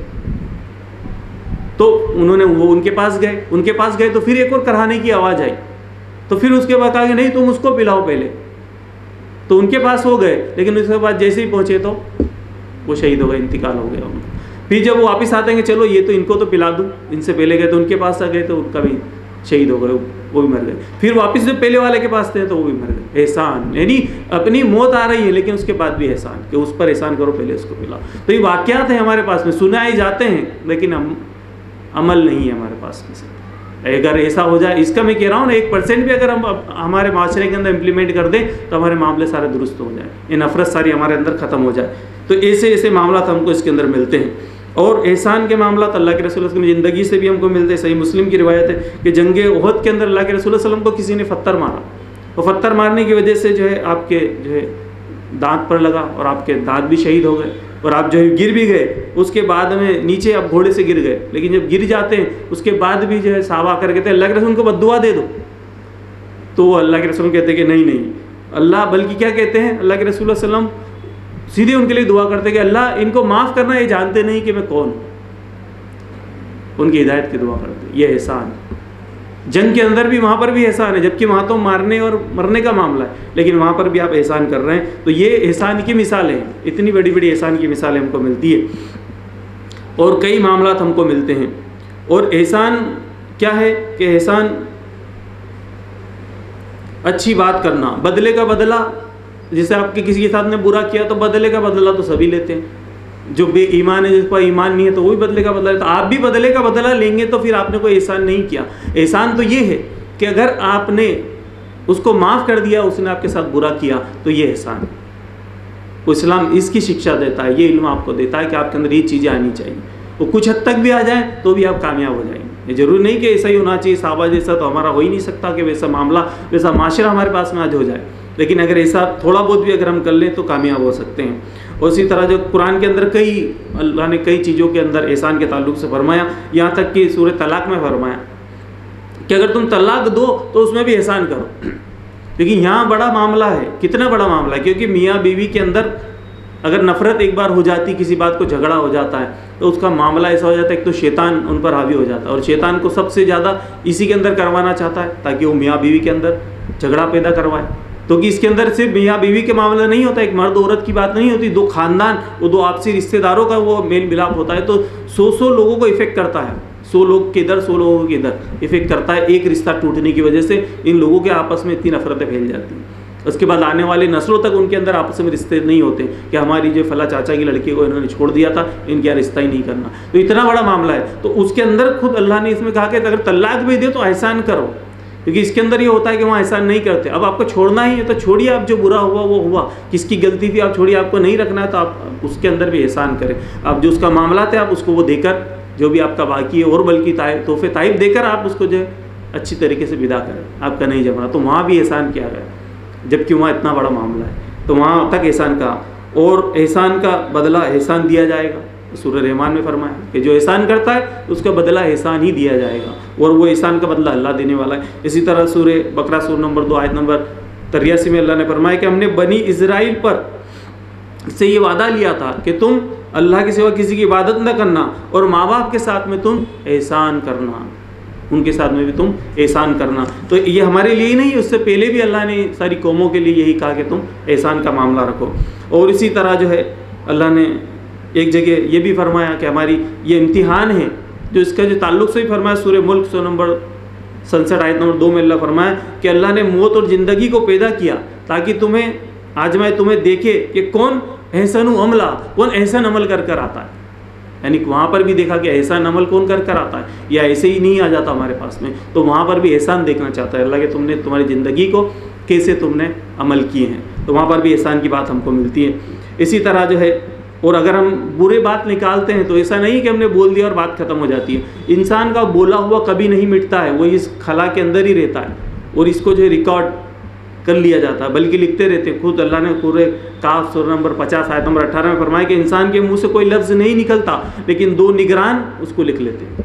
तो उन्होंने वो उनके पास गए तो फिर एक और कराहने की आवाज़ आई, तो फिर उसके बाद कहा कि नहीं तुम उसको पिलाओ पहले। तो उनके पास हो गए, लेकिन उसके बाद जैसे ही पहुँचे तो वो शहीद हो गए, इंतकाल हो गया उनका। फिर जब वो वापस आते हैं कि चलो ये तो इनको तो पिला दूँ, इनसे पहले गए तो उनके पास आ गए तो उनका भी शहीद हो गए, वो भी मर गए। फिर वापस जो पहले वाले के पास थे तो वो भी मर गए। एहसान, यानी अपनी मौत आ रही है लेकिन उसके बाद भी एहसान, कि उस पर एहसान करो, पहले उसको पिलाओ। तो ये वाक़यात हैं हमारे पास में, सुनाए जाते हैं लेकिन हम अमल नहीं है हमारे पास में से। अगर ऐसा हो जाए, इसका मैं कह रहा हूँ ना, 1% भी अगर हम हमारे माशरे के अंदर इम्प्लीमेंट कर दें तो हमारे मामले सारे दुरुस्त हो जाए, ये नफरत सारी हमारे अंदर ख़त्म हो जाए। तो ऐसे ऐसे मामला हमको इसके अंदर मिलते हैं। और एहसान के मामला अल्लाह के रसूल की ज़िंदगी से भी हमको मिलते हैं। सही मुस्लिम की रिवायत है कि जंग उहद के अंदर अल्लाह के रसूल सल्लल्लाहु अलैहि वसल्लम को किसी ने पत्थर मारा, और पत्थर मारने की वजह से जो है आपके जो है दांत पर लगा और आपके दांत भी शहीद हो गए। और आप जो है गिर भी गए, उसके बाद में नीचे आप घोड़े से गिर गए, लेकिन जब गिर जाते हैं उसके बाद भी जो है साहबा आकर कहते हैं अल्लाह के रसूल को बद्दुआ दे दो, तो अल्लाह के रसूल कहते हैं कि नहीं नहीं, अल्लाह बल्कि क्या कहते हैं, अल्लाह के रसूल सल्लल्लाहु अलैहि वसल्लम सीधे उनके लिए दुआ करते कि अल्लाह इनको माफ़ करना, ये जानते नहीं कि मैं कौन, उनकी हिदायत की दुआ करते। ये एहसान जंग के अंदर भी, वहाँ पर भी एहसान है, जबकि वहाँ तो मारने और मरने का मामला है, लेकिन वहाँ पर भी आप एहसान कर रहे हैं। तो ये एहसान की मिसालें हैं, इतनी बड़ी बड़ी एहसान की मिसालें हमको मिलती है और कई मामलात हमको मिलते हैं। और एहसान क्या है कि एहसान अच्छी बात करना, बदले का बदला, जैसे आपके किसी के साथ ने बुरा किया तो बदले का बदला तो सभी लेते हैं, जो बेईमान है जिस पर ईमान नहीं है तो वो भी बदले का बदला है, तो आप भी बदले का बदला लेंगे तो फिर आपने कोई एहसान नहीं किया। एहसान तो ये है कि अगर आपने उसको माफ़ कर दिया, उसने आपके साथ बुरा किया, तो ये एहसान है। इस्लाम इसकी शिक्षा देता है, ये इल्म आपको देता है कि आपके अंदर ये चीज़ें आनी चाहिए, वो कुछ हद तक भी आ जाए तो भी आप कामयाब हो जाएंगे। ये ज़रूरी नहीं कि ऐसा ही होना चाहिए, साहबा जैसा तो हमारा हो ही नहीं सकता कि वैसा मामला, वैसा माशरा हमारे पास में आज हो जाए, लेकिन अगर ऐसा थोड़ा बहुत भी अगर हम कर लें तो कामयाब हो सकते हैं। और इसी तरह जो कुरान के अंदर अल्लाह ने कई चीज़ों के अंदर एहसान के ताल्लुक से फरमाया, यहाँ तक कि सूरह तलाक में फरमाया कि अगर तुम तलाक दो तो उसमें भी एहसान करो। लेकिन यहाँ बड़ा मामला है, कितना बड़ा मामला है, क्योंकि मियाँ बीवी के अंदर अगर नफ़रत एक बार हो जाती, किसी बात को झगड़ा हो जाता है, तो उसका मामला ऐसा हो जाता है, एक तो शैतान उन पर हावी हो जाता है, और शैतान को सबसे ज़्यादा इसी के अंदर करवाना चाहता है ताकि वो मियाँ बीवी के अंदर झगड़ा पैदा करवाए। तो कि इसके अंदर सिर्फ मियाँ बीवी के मामला नहीं होता, एक मर्द औरत की बात नहीं होती, दो खानदान, वो दो आपसी रिश्तेदारों का वो मेल मिलाप होता है, तो 100 लोगों को इफेक्ट करता है, 100 लोग के इधर 100 लोगों के इधर इफेक्ट करता है। एक रिश्ता टूटने की वजह से इन लोगों के आपस में इतनी नफरतें फैल जाती हैं, उसके बाद आने वाले नस्लों तक उनके अंदर आपस में रिश्ते नहीं होते कि हमारी जो फला चाचा की लड़की को इन्होंने छोड़ दिया था, इनके यहाँ रिश्ता ही नहीं करना। तो इतना बड़ा मामला है, तो उसके अंदर खुद अल्लाह ने इसमें कहा कि अगर तलाक भी दे तो एहसान करो, क्योंकि इसके अंदर ये होता है कि वहाँ एहसान नहीं करते। अब आपको छोड़ना ही है तो छोड़िए, आप जो बुरा हुआ वो हुआ, किसकी गलती थी आप छोड़िए, आपको नहीं रखना है तो आप उसके अंदर भी एहसान करें। आप जो उसका मामला है आप उसको वो देकर, जो भी आपका बाकी है, और बल्कि तोहफे ताइब देकर आप उसको जो अच्छी तरीके से विदा करें, आपका नहीं जमना, तो वहाँ भी एहसान किया गया, जबकि वहाँ इतना बड़ा मामला है, तो वहाँ तक एहसान का, और एहसान का बदला एहसान दिया जाएगा। सूरह रहमान में फरमाया कि जो एहसान करता है उसका बदला एहसान ही दिया जाएगा, और वो एहसान का बदला अल्लाह देने वाला है। इसी तरह सूरह बकरा सूरह नंबर 2 आयत नंबर 83 में अल्लाह ने फरमाया कि हमने बनी इज़राइल पर से ये वादा लिया था कि तुम अल्लाह के सिवा किसी की इबादत न करना, और माँ बाप के साथ में तुम एहसान करना, उनके साथ में भी तुम एहसान करना। तो ये हमारे लिए ही नहीं, उससे पहले भी अल्लाह ने सारी कौमों के लिए यही कहा कि तुम एहसान का मामला रखो। और इसी तरह जो है अल्लाह ने एक जगह ये भी फरमाया कि हमारी ये इम्तिहान है, जो इसका जो ताल्लुक़ से भी फरमाया सूरह मुल्क सूरह नंबर 67 आयत नंबर 2 में अल्लाह फरमाया कि अल्लाह ने मौत और ज़िंदगी को पैदा किया ताकि तुम्हें आजमाए, तुम्हें देखे कि कौन एहसन अमला, कौन एहसन अमल कर कर आता है। यानी वहाँ पर भी देखा कि एहसान अमल कौन कर कर आता है, या ऐसे ही नहीं आ जाता हमारे पास में, तो वहाँ पर भी एहसान देखना चाहता है अल्लाह कि तुमने तुम्हारी ज़िंदगी को कैसे तुमने अमल किए हैं, तो वहाँ पर भी एहसान की बात हमको मिलती है। इसी तरह जो है, और अगर हम बुरे बात निकालते हैं तो ऐसा नहीं कि हमने बोल दिया और बात ख़त्म हो जाती है। इंसान का बोला हुआ कभी नहीं मिटता है, वो इस खला के अंदर ही रहता है, और इसको जो है रिकॉर्ड कर लिया जाता है, बल्कि लिखते रहते हैं। खुद अल्लाह ने पूरे काफ सूरह नंबर 50 आयत नंबर 18 में फरमाया कि इंसान के मुंह से कोई लफ्ज़ नहीं निकलता, लेकिन 2 निगरान उसको लिख लेते हैं,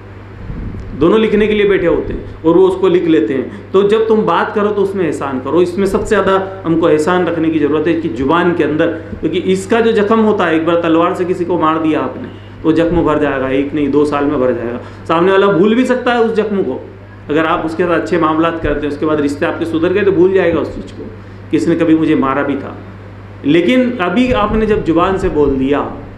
दोनों लिखने के लिए बैठे होते हैं और वो उसको लिख लेते हैं। तो जब तुम बात करो तो उसमें एहसान करो। इसमें सबसे ज़्यादा हमको एहसान रखने की ज़रूरत है कि ज़ुबान के अंदर, क्योंकि इसका जो जख्म होता है, एक बार तलवार से किसी को मार दिया आपने तो जख्म भर जाएगा, 1 नहीं 2 साल में भर जाएगा। सामने वाला भूल भी सकता है उस जख्म को, अगर आप उसके साथ अच्छे मामलात करते हैं, उसके बाद रिश्ते आपके सुधर गए तो भूल जाएगा उस चीज़ को कि इसने कभी मुझे मारा भी था। लेकिन अभी आपने जब ज़ुबान से बोल दिया,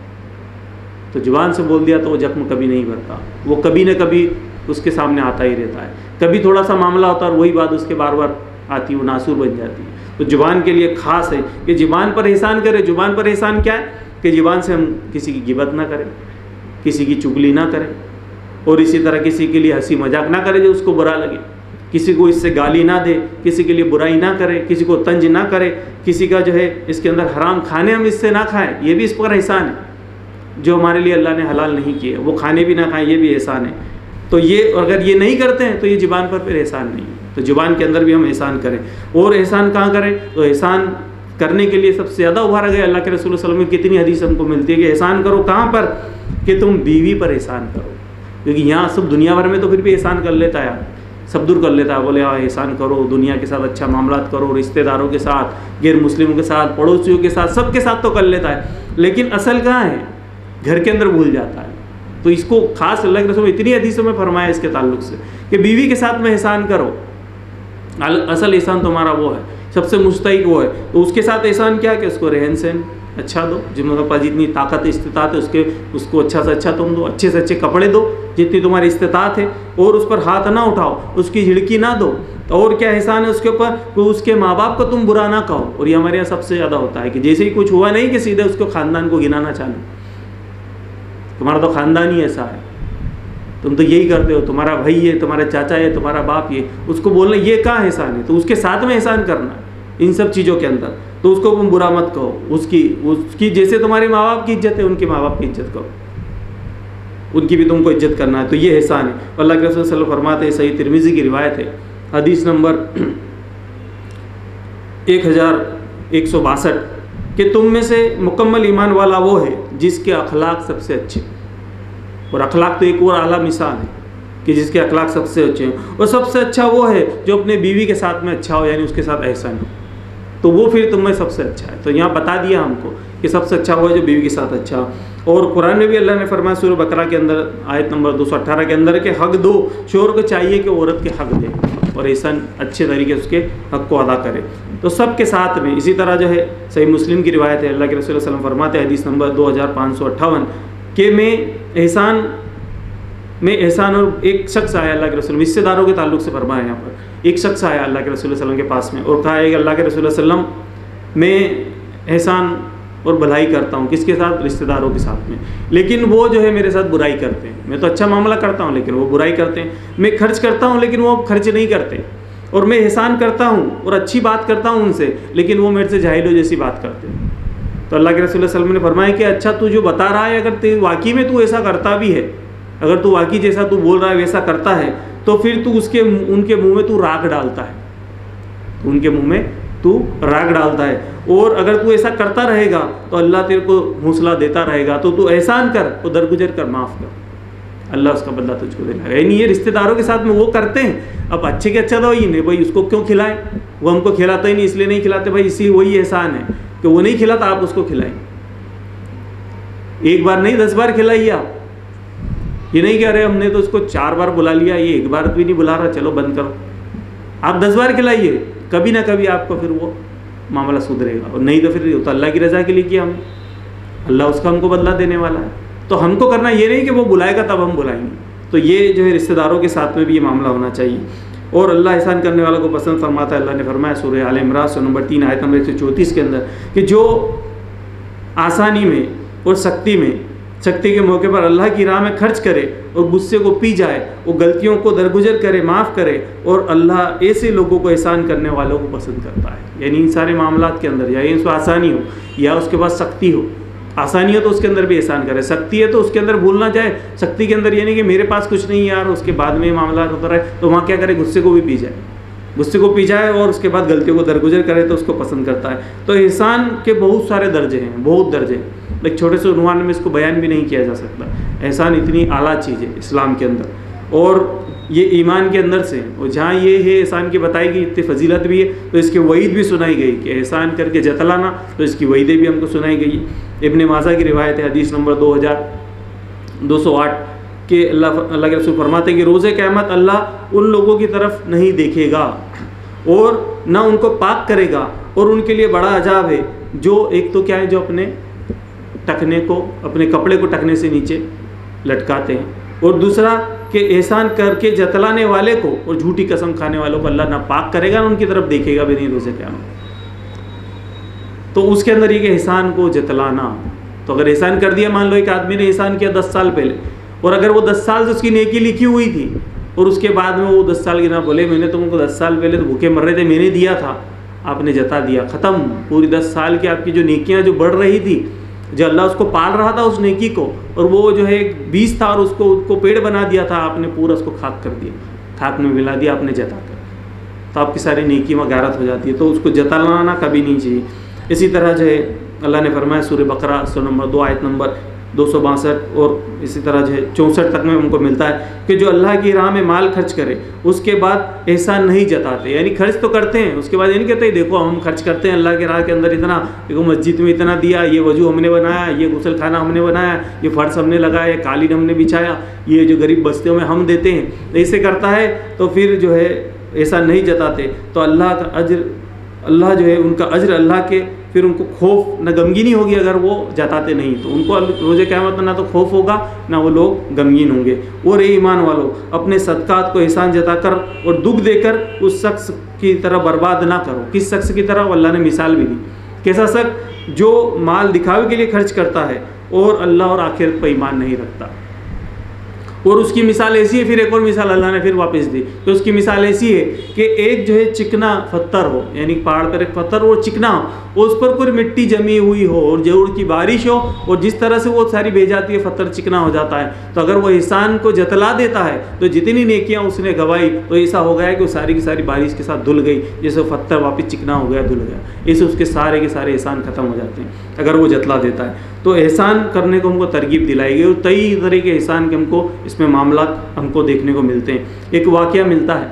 तो ज़ुबान से बोल दिया तो वो जख्म कभी नहीं भरता, वो कभी न कभी उसके सामने आता ही रहता है। कभी थोड़ा सा मामला होता है और वही बात उसके बार बार आती है, वो नासूर बन जाती है। तो ज़ुबान के लिए ख़ास है कि ज़ुबान पर एहसान करें। ज़ुबान पर एहसान क्या है कि ज़ुबान से हम किसी की गिबत ना करें, किसी की चुगली ना करें, और इसी तरह किसी के लिए हंसी मजाक ना करें जो उसको बुरा लगे, किसी को इससे गाली ना दे, किसी के लिए बुराई ना करें, किसी को तंज ना करें, किसी का जो है इसके अंदर हराम खाने हम इससे ना खाएं, ये भी इस पर एहसान है। जो हमारे लिए अल्लाह ने हलाल नहीं किए वो खाने भी ना खाएं, ये भी एहसान है। तो ये अगर ये नहीं करते हैं तो ये ज़ुबान पर फिर एहसान नहीं है। तो ज़ुबान के अंदर भी हम एहसान करें। और एहसान कहाँ करें? तो एहसान करने के लिए सबसे ज़्यादा उभारा गया। अल्लाह के रसूल सल्लल्लाहु अलैहि वसल्लम की कितनी हदीस हमको मिलती है कि एहसान करो कहाँ पर, कि तुम बीवी पर एहसान करो। क्योंकि यहाँ सब दुनिया भर में तो फिर भी एहसान कर लेता है, सब दूर कर लेता है, बोले हाँ एहसान करो, दुनिया के साथ अच्छा मामलात करो, रिश्तेदारों के साथ, गैर मुस्लिमों के साथ, पड़ोसियों के साथ, सबके साथ तो कर लेता है, लेकिन असल कहाँ है, घर के अंदर भूल जाता है। तो इसको खास अल्लाह के रसूल इतनी हदीसों में फरमाया इसके ताल्लुक से कि बीवी के साथ में एहसान करो, असल एहसान तुम्हारा वो है, सबसे मुस्तहिक वो है। तो उसके साथ एहसान क्या कि उसको रहन सहन अच्छा दो, जिनके पास जितनी ताकत इस्तितात है उसको अच्छा से अच्छा तुम दो, अच्छे से अच्छे कपड़े दो जितनी तुम्हारी इस्तितात है, और उस पर हाथ ना उठाओ, उसकी झिड़की ना दो। और क्या एहसान है उसके ऊपर, तो उसके माँ बाप को तुम बुरा ना कहो। और ये हमारे यहाँ सबसे ज़्यादा होता है कि जैसे ही कुछ हुआ नहीं कि सीधे उसको ख़ानदान को गिनाना चालू, तुम्हारा तो ख़ानदान ही ऐसा है, तुम तो यही करते हो, तुम्हारा भाई है, तुम्हारा चाचा है, तुम्हारा बाप ये, उसको बोलना ये कहाँ एहसान है। तो उसके साथ में एहसान करना इन सब चीज़ों के अंदर, तो उसको तुम बुरा मत कहो, उसकी जैसे तुम्हारे माँ बाप की इज्जत है उनके माँ बाप की इज्जत करो, उनकी भी तुमको इज्जत करना है, तो ये एहसान है। अल्लाह के रसूल सल्लल्लाहु अलैहि वसल्लम फरमाते हैं, सही तिरमिज़ी की रिवायत है, हदीस नंबर 1162, कि तुम में से मुकम्मल ईमान वाला वो है जिसके अखलाक सबसे अच्छे, और अखलाक तो एक और आला मिसाल है कि जिसके अखलाक सबसे अच्छे हैं, और सबसे अच्छा वो है जो अपने बीवी के साथ में अच्छा हो, यानी उसके साथ एहसान हो, तो वो फिर तुम में सबसे अच्छा है। तो यहाँ बता दिया हमको कि सबसे अच्छा वो है जो बीवी के साथ अच्छा हो। और कुरान में भी अल्लाह ने फरमाया सूरह बकरा के अंदर आयत नंबर 218 के अंदर के हक दो, शोहर को चाहिए कि औरत के हक दे और एहसान अच्छे तरीके से उसके हक को अदा करे। तो सब के साथ में इसी तरह जो है सही मुस्लिम की रिवायत है, अल्लाह के रसूल सल्लल्लाहु अलैहि वसल्लम फरमाते हैं हदीस नंबर 2558 कि में एहसान और एक शख्स आया अल्लाह के रसूल, रिश्तेदारों के ताल्लुक से फरमाया यहाँ पर, एक शख्स आया अल्लाह के रसूल सल्लल्लाहु अलैहि वसल्लम के पास में और कहा है कि अल्लाह के रसूल सल्लल्लाहु अलैहि वसल्लम मैं एहसान और भलाई करता हूँ, किसके साथ, रिश्तेदारों के साथ में, लेकिन वो जो है मेरे साथ बुराई करते हैं। मैं तो अच्छा मामला करता हूँ लेकिन वो बुराई करते हैं। मैं खर्च करता हूँ लेकिन वो खर्च नहीं करते, और मैं एहसान करता हूँ और अच्छी बात करता हूँ उनसे, लेकिन वो मेरे से जाहिलो जैसी बात करते हैं। तो अल्लाह के रसूल सल्लल्लाहु अलैहि वसल्लम ने फरमाया कि अच्छा तू जो बता रहा है, अगर वाकई में तू ऐसा करता भी है, अगर तू वाकई जैसा तू बोल रहा है वैसा करता है, तो फिर तू उनके मुंह में तू राख डालता है, तो उनके मुंह में तू राग डालता है। और अगर तू ऐसा करता रहेगा तो अल्लाह तेरे को हौसला देता रहेगा, तो तू एहसान कर और दरगुजर कर, माफ़ कर, अल्लाह उसका बदला तुझको देगा। यानी ये रिश्तेदारों के साथ में वो करते हैं। अब अच्छे के अच्छा तो वही नहीं भाई, उसको क्यों खिलाएं, वो हमको खिलाता ही नहीं इसलिए नहीं खिलाते भाई, इसी वही एहसान है कि वो नहीं खिलाता, आप उसको खिलाएं। एक बार नहीं 10 बार खिलाइए आप, ये नहीं कह रहे हमने तो उसको 4 बार बुला लिया, ये एक बार भी नहीं बुला रहा, चलो बंद करो। आप 10 बार खिलाइए, कभी ना कभी आपको फिर वो मामला सुधरेगा, और नहीं तो फिर तो अल्लाह की रज़ा के लिए किया हमने, अल्लाह उसका हमको बदला देने वाला है। तो हमको करना ये नहीं कि वो बुलाएगा तब हम बुलाएंगे। तो ये जो है रिश्तेदारों के साथ में भी ये मामला होना चाहिए। और अल्लाह एहसान करने वालों को पसंद फरमाता है। अल्लाह ने फरमाया सूरह आल इमरान सूरह नंबर 3 आयत नंबर 134 के अंदर कि जो आसानी में और शक्ति के मौके पर अल्लाह की राह में खर्च करे और गुस्से को पी जाए, वो गलतियों को दरगुजर करे, माफ़ करे, और अल्लाह ऐसे लोगों को एहसान करने वालों को पसंद करता है। यानी इन सारे मामलात के अंदर, या उसको आसानी हो या उसके पास सख्ती हो, आसानी हो तो उसके अंदर भी एहसान करे, सख्ती है तो उसके अंदर भूलना जाए। सख्ती के अंदर ये नहीं कि मेरे पास कुछ नहीं है यार, उसके बाद में मामला होता रहे, तो वहाँ क्या करे, गुस्से को भी पी जाए, गुस्से को पी जाए और उसके बाद गलतियों को दरगुजर करे, तो उसको पसंद करता है। तो एहसान के बहुत सारे दर्जे हैं, बहुत दर्जे हैं, एक छोटे से उन्वान में इसको बयान भी नहीं किया जा सकता। एहसान इतनी आला चीज़ है इस्लाम के अंदर, और ये ईमान के अंदर से, और जहाँ ये है एहसान की बताई गई, इतनी फजीलत भी है, तो इसकी वईद भी सुनाई गई कि एहसान करके जतलाना, तो इसकी वईदें भी हमको सुनाई गई। इब्न माजा की रिवायत है हदीस नंबर 2208 के अल्लाह के रसूल फरमाते हैं कि रोज़े क़यामत अल्लाह उन लोगों की तरफ नहीं देखेगा और ना उनको पाक करेगा, और उनके लिए बड़ा अजाब है जो, एक तो क्या है, जो अपने टखने को, अपने कपड़े को टखने से नीचे लटकाते हैं, और दूसरा कि एहसान करके जतलाने वाले को और झूठी कसम खाने वालों को अल्लाह ना पाक करेगा, ना उनकी तरफ देखेगा भी नहीं रोज़े क़यामत। तो उसके अंदर ये कि एहसान को जतलाना, तो अगर एहसान कर दिया, मान लो एक आदमी ने एहसान किया 10 साल पहले, और अगर वो 10 साल से उसकी नेकी लिखी हुई थी, और उसके बाद में वो 10 साल की ना बोले मैंने तुमको 10 साल पहले तो भूखे मर रहे थे, मैंने दिया था, आपने जता दिया, ख़त्म, पूरी 10 साल की आपकी जो नेकियाँ जो बढ़ रही थी, जो अल्लाह उसको पाल रहा था उस नेकी को, और वो जो है एक बीज था और उसको पेड़ बना दिया था, आपने पूरा उसको खाक कर दिया, खाक में मिला दिया आपने जता कर, तो आपकी सारी नेकी में गारत हो जाती है। तो उसको जताना कभी नहीं चाहिए। इसी तरह जो है अल्लाह ने फरमाया सूरह बकरा सूरह नंबर 2 आयत नंबर 262 और इसी तरह जो है 64 तक में हमको मिलता है कि जो अल्लाह की राह में माल खर्च करे उसके बाद एहसान नहीं जताते, यानी खर्च तो करते हैं, उसके बाद ये नहीं कहते देखो हम खर्च करते हैं अल्लाह की राह के अंदर इतना, देखो मस्जिद में इतना दिया, ये वजू हमने बनाया, ये गुसल खाना हमने बनाया, ये फर्श हमने लगाया, कालीन हमने बिछाया, ये जो गरीब बस्तियों में हम देते हैं, ऐसे करता है तो फिर जो है ऐसा नहीं जताते तो अल्लाह का अज्र, अल्लाह जो है उनका अज्र अल्लाह के, फिर उनको खौफ न गमगीनी होगी अगर वो जताते नहीं तो उनको रोज़े क़यामत में ना तो खौफ होगा ना वो लोग गमगीन होंगे। और ये ईमान वालों अपने सदक़ात को एहसान जताकर और दुख देकर उस शख्स की तरह बर्बाद ना करो। किस शख्स की तरह? अल्लाह ने मिसाल भी दी, कैसा शख्स जो माल दिखावे के लिए खर्च करता है और अल्लाह और आखिरत पर ईमान नहीं रखता। और उसकी मिसाल ऐसी है, फिर एक और मिसाल अल्लाह ने फिर वापस दी तो उसकी मिसाल ऐसी है कि एक जो है चिकना पत्थर हो, यानी पहाड़ पर एक पत्थर हो चिकना हो, उस पर कोई मिट्टी जमी हुई हो और जरूर की बारिश हो और जिस तरह से वो सारी बह जाती है पत्थर चिकना हो जाता है, तो अगर वो एहसान को जतला देता है तो जितनी नेकियां उसने गवाई तो ऐसा हो गया कि वो सारी की सारी बारिश के साथ धुल गई, जैसे पत्थर वापस चिकना हो गया धुल गया, इससे उसके सारे के सारे एहसान ख़त्म हो जाते हैं अगर वो जतला देता है। तो एहसान करने को हमको तरगीब दिलाई गई और कई तरह के एहसान के हमको इसमें मामला हमको देखने को मिलते हैं। एक वाक़या मिलता है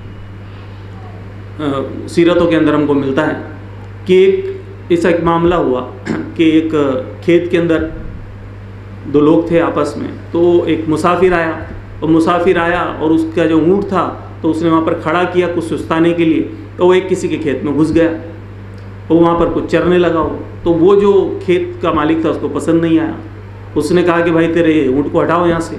सीरतों के अंदर हमको मिलता है कि ऐसा एक मामला हुआ कि एक खेत के अंदर दो लोग थे आपस में, तो एक मुसाफिर आया और और उसका जो ऊँट था तो उसने वहाँ पर खड़ा किया कुछ सुस्ताने के लिए, तो वो एक किसी के खेत में घुस गया और वहाँ पर कुछ चरने लगा हो, तो वो जो खेत का मालिक था उसको पसंद नहीं आया, उसने कहा कि भाई तेरे ऊँट को हटाओ यहाँ से,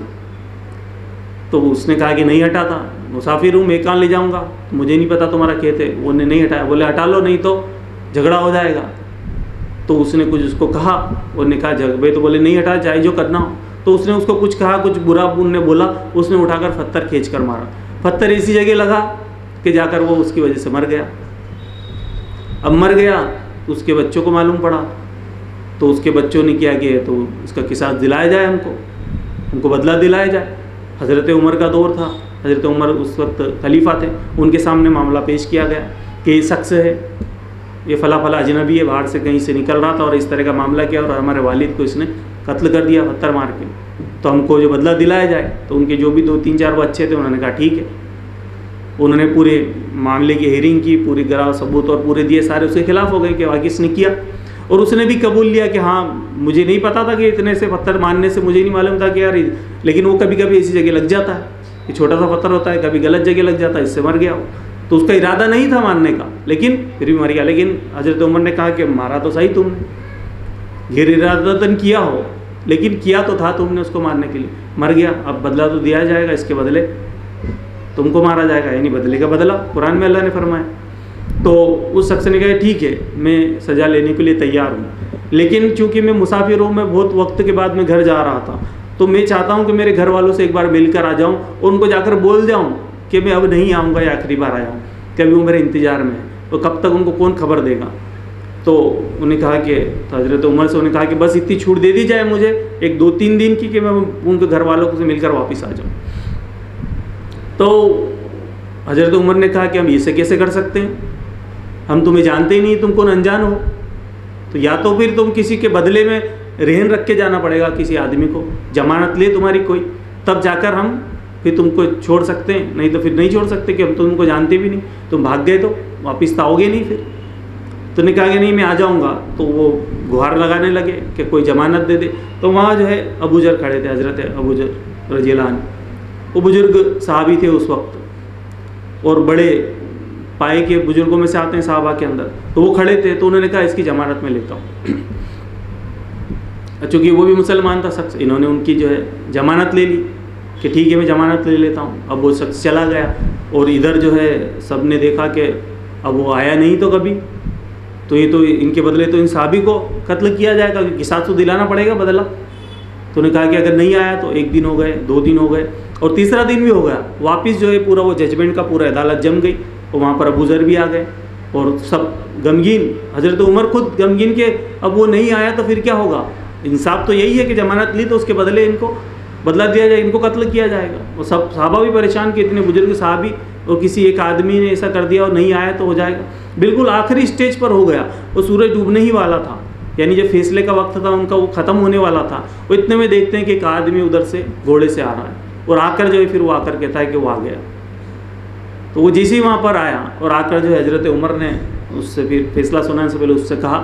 तो उसने कहा कि नहीं हटाता, मुसाफिर हूँ मैं कहाँ ले जाऊँगा, तो मुझे नहीं पता तुम्हारा खेत है, वो ने नहीं हटाया, बोले हटा लो नहीं तो झगड़ा हो जाएगा। तो उसने कुछ उसको कहा, उन्होंने कहा भाई, तो बोले नहीं हटा चाहे जो करना हो, तो उसने उसको कुछ कहा, कुछ बुरा उनने बोला, उसने उठाकर पत्थर खींच कर मारा, पत्थर ऐसी जगह लगा कि जाकर वो उसकी वजह से मर गया। अब मर गया तो उसके बच्चों को मालूम पड़ा, तो उसके बच्चों ने क्या किया, तो उसका किसास दिलाया जाए, हमको बदला दिलाया जाए। हज़रत उमर का दौर था, हज़रत उमर उस वक्त खलीफा थे, उनके सामने मामला पेश किया गया कि ये शख्स है, ये फला अजनबी है, बाहर से कहीं से निकल रहा था और इस तरह का मामला किया और हमारे वालिद को इसने कत्ल कर दिया पत्थर मार के, तो हमको जो बदला दिलाया जाए। तो उनके जो भी 2-3-4 बच्चे थे उन्होंने कहा ठीक है। उन्होंने पूरे मामले की हेयरिंग की, पूरी गवाह सबूत और पूरे दिए, सारे उसके खिलाफ हो गए कि वाकई इसने किया, और उसने भी कबूल लिया कि हाँ मुझे नहीं पता था कि इतने से पत्थर मारने से मुझे नहीं मालूम था कि यार, लेकिन वो कभी कभी ऐसी जगह लग जाता है, ये छोटा सा पत्थर होता है, कभी गलत जगह लग जाता है, इससे मर गया वो। तो उसका इरादा नहीं था मारने का, लेकिन फिर भी मर गया। लेकिन हज़रत उमर ने कहा कि मारा तो सही तुमने, गैर इरादतन किया हो, लेकिन किया तो था तुमने उसको मारने के लिए, मर गया, अब बदला तो दिया जाएगा, इसके बदले तुमको मारा जाएगा, यानी बदले का बदला कुरान में अल्लाह ने फरमाया। तो उस शख्स ने कहा ठीक है मैं सज़ा लेने के लिए तैयार हूँ, लेकिन चूँकि मैं मुसाफिर हूँ, मैं बहुत वक्त के बाद मैं घर जा रहा था, तो मैं चाहता हूँ कि मेरे घर वालों से एक बार मिलकर आ जाऊँ और उनको जाकर बोल जाऊँ कि मैं अब नहीं आऊँगा, या आखिरी बार आया हूँ, कभी वो मेरे इंतज़ार में है, तो कब तक उनको कौन खबर देगा। तो उन्हें कहा कि हज़रत उमर से उन्हें कहा कि बस इतनी छूट दे दी जाए मुझे एक 2-3 दिन की कि मैं उनके घर वालों से मिलकर वापस आ जाऊँ। तो हज़रत उमर ने कहा कि हम इसे कैसे कर सकते हैं, हम तुम्हें जानते ही नहीं, तुम कौन अनजान हो, तो या तो फिर तुम किसी के बदले में रहन रख के जाना पड़ेगा, किसी आदमी को जमानत ले तुम्हारी कोई, तब जाकर हम फिर तुमको छोड़ सकते हैं, नहीं तो फिर नहीं छोड़ सकते कि हम तो तुमको जानते भी नहीं, तुम भाग गए तो वापस तो आओगे नहीं। फिर तो ने कहा कि नहीं मैं आ जाऊँगा, तो वो गुहार लगाने लगे कि कोई जमानत दे दे। तो वहाँ जो है अबू जर खड़े थे, हज़रत अबू जर रज़ियल्लाहु अन्हु, वो बुज़ुर्ग सहाबी थे उस वक्त और बड़े पाए के बुज़ुर्गों में से आते हैं साहबा के अंदर, तो वो खड़े थे, तो उन्होंने कहा इसकी ज़मानत में लेता हूँ। चूँकि वो भी मुसलमान था शख्स, इन्होंने उनकी जो है ज़मानत ले ली कि ठीक है मैं ज़मानत ले लेता हूँ। अब वो शख्स चला गया और इधर जो है सब ने देखा कि अब वो आया नहीं तो कभी, तो ये तो इनके बदले तो इन साहबी को कत्ल किया जाएगा, क्योंकि किसास तो दिलाना पड़ेगा बदला। तो उन्होंने कहा कि अगर नहीं आया तो 1 दिन हो गए, 2 दिन हो गए और तीसरा दिन भी हो गया, वापस जो है पूरा वो जजमेंट का पूरा अदालत जम गई और वहाँ पर अबू ज़र भी आ गए और सब गमगीन, हज़रत उमर खुद गमगीन के अब वो नहीं आया तो फिर क्या होगा। इंसाफ तो यही है कि ज़मानत ली तो उसके बदले इनको बदला दिया जाए, इनको कत्ल किया जाएगा। और सब सहाबा भी परेशान कि इतने बुजुर्ग सहाबी और किसी एक आदमी ने ऐसा कर दिया और नहीं आया तो हो जाएगा। बिल्कुल आखिरी स्टेज पर हो गया, वो सूरज डूबने ही वाला था, यानी जब फैसले का वक्त था उनका, वो ख़त्म होने वाला था। वो इतने में देखते हैं कि एक आदमी उधर से घोड़े से आ रहा है और आकर जो है फिर वो आकर कहता है कि वो आ गया। तो वो जैसे ही वहाँ पर आया और आकर जो हज़रत उमर ने उससे फिर फैसला सुनाने से पहले उससे कहा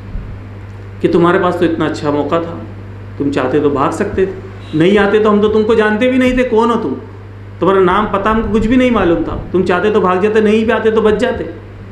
कि तुम्हारे पास तो इतना अच्छा मौका था, तुम चाहते तो भाग सकते थे, नहीं आते तो हम तो तुमको जानते भी नहीं थे, कौन हो तुम, तुम्हारा नाम पता हमको कुछ भी नहीं मालूम था, तुम चाहते तो भाग जाते, नहीं भी आते तो बच जाते।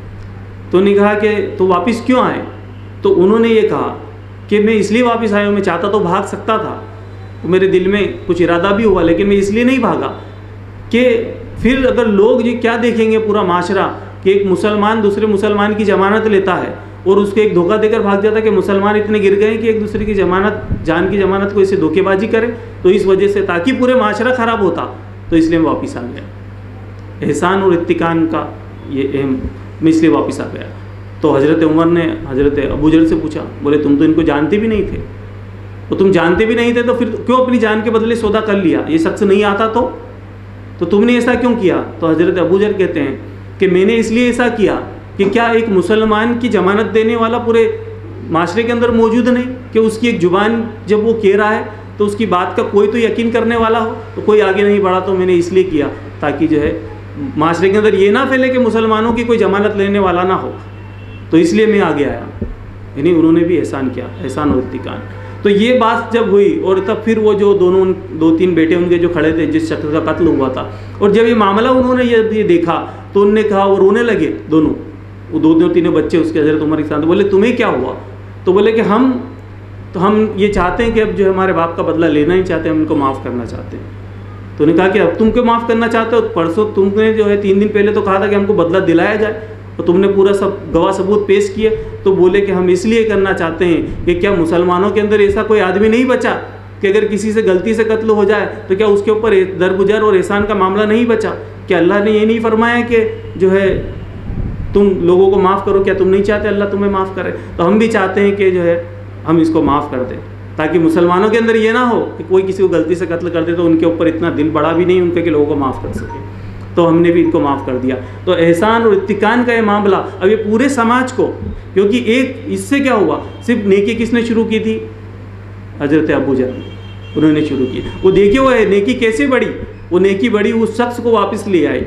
तो उन्होंने कहा कि तो वापस क्यों आए? तो उन्होंने ये कहा कि मैं इसलिए वापस आया हूँ, मैं चाहता तो भाग सकता था, तो मेरे दिल में कुछ इरादा भी हुआ, लेकिन मैं इसलिए नहीं भागा कि फिर अगर लोग ये क्या देखेंगे, पूरा माशरा, कि एक मुसलमान दूसरे मुसलमान की ज़मानत लेता है और उसको एक धोखा देकर भाग जाता है कि मुसलमान इतने गिर गए कि एक दूसरे की ज़मानत, जान की ज़मानत को ऐसे धोखेबाजी करे। तो इस वजह से ताकि पूरे माशरा ख़राब होता, तो इसलिए मैं वापस आ गया। एहसान और इत्तिकान का ये अहम, मैं इसलिए वापस आ गया। तो हज़रत उमर ने हज़रत अबू जहल से पूछा, बोले तुम तो इनको जानते भी नहीं थे, तो तुम जानते भी नहीं थे तो फिर क्यों अपनी जान के बदले सौदा कर लिया? ये शख्स नहीं आता तो तुमने ऐसा क्यों किया? तो हज़रत अबू जहल कहते हैं कि मैंने इसलिए ऐसा किया कि क्या एक मुसलमान की ज़मानत देने वाला पूरे माशरे के अंदर मौजूद नहीं, कि उसकी एक ज़ुबान जब वो कह रहा है तो उसकी बात का कोई तो यकीन करने वाला हो, तो कोई आगे नहीं बढ़ा। तो मैंने इसलिए किया ताकि जो है माशरे के अंदर ये ना फैले कि मुसलमानों की कोई ज़मानत लेने वाला ना हो, तो इसलिए मैं आगे आया। यानी उन्होंने भी एहसान किया, एहसान और इत्तिकान। तो ये बात जब हुई और तब फिर वो जो दोनों 2-3 बेटे उनके जो खड़े थे, जिस शख्स का कत्ल हुआ था, और जब ये मामला उन्होंने ये देखा तो उनने कहा, वो रोने लगे दोनों, वो 2-3 बच्चे उसके हज़रत उमर के साथ। बोले तुम्हें क्या हुआ? तो बोले कि हम ये चाहते हैं कि अब जो है हमारे बाप का बदला लेना ही चाहते हैं, हम उनको माफ़ करना चाहते हैं। तो उन्होंने कहा कि अब तुम क्यों माफ़ करना चाहते हो? परसों तुमने जो है 3 दिन पहले तो कहा था कि हमको बदला दिलाया जाए, तो तुमने पूरा सब गवाह सबूत पेश किए। तो बोले कि हम इसलिए करना चाहते हैं कि क्या मुसलमानों के अंदर ऐसा कोई आदमी नहीं बचा कि अगर किसी से गलती से कत्ल हो जाए तो क्या उसके ऊपर दरगुजर और एहसान का मामला नहीं बचा? क्या अल्लाह ने ये नहीं फरमाया कि जो है तुम लोगों को माफ़ करो? क्या तुम नहीं चाहते अल्लाह तुम्हें माफ़ करे? तो हम भी चाहते हैं कि जो है हम इसको माफ़ कर दें, ताकि मुसलमानों के अंदर ये ना हो कि कोई किसी को गलती से कत्ल कर दे तो उनके ऊपर इतना दिल बड़ा भी नहीं उनके कि लोगों को माफ़ कर सके। तो हमने भी इनको माफ़ कर दिया। तो एहसान और इत्तिकान का ये मामला अब ये पूरे समाज को, क्योंकि एक इससे क्या हुआ, सिर्फ नेकी किसने शुरू की थी? हज़रत अबू जहल, उन्होंने शुरू की। वो देखिए वो नेकी कैसे बढ़ी, वो नेकी बढ़ी, उस शख्स को वापस ले आई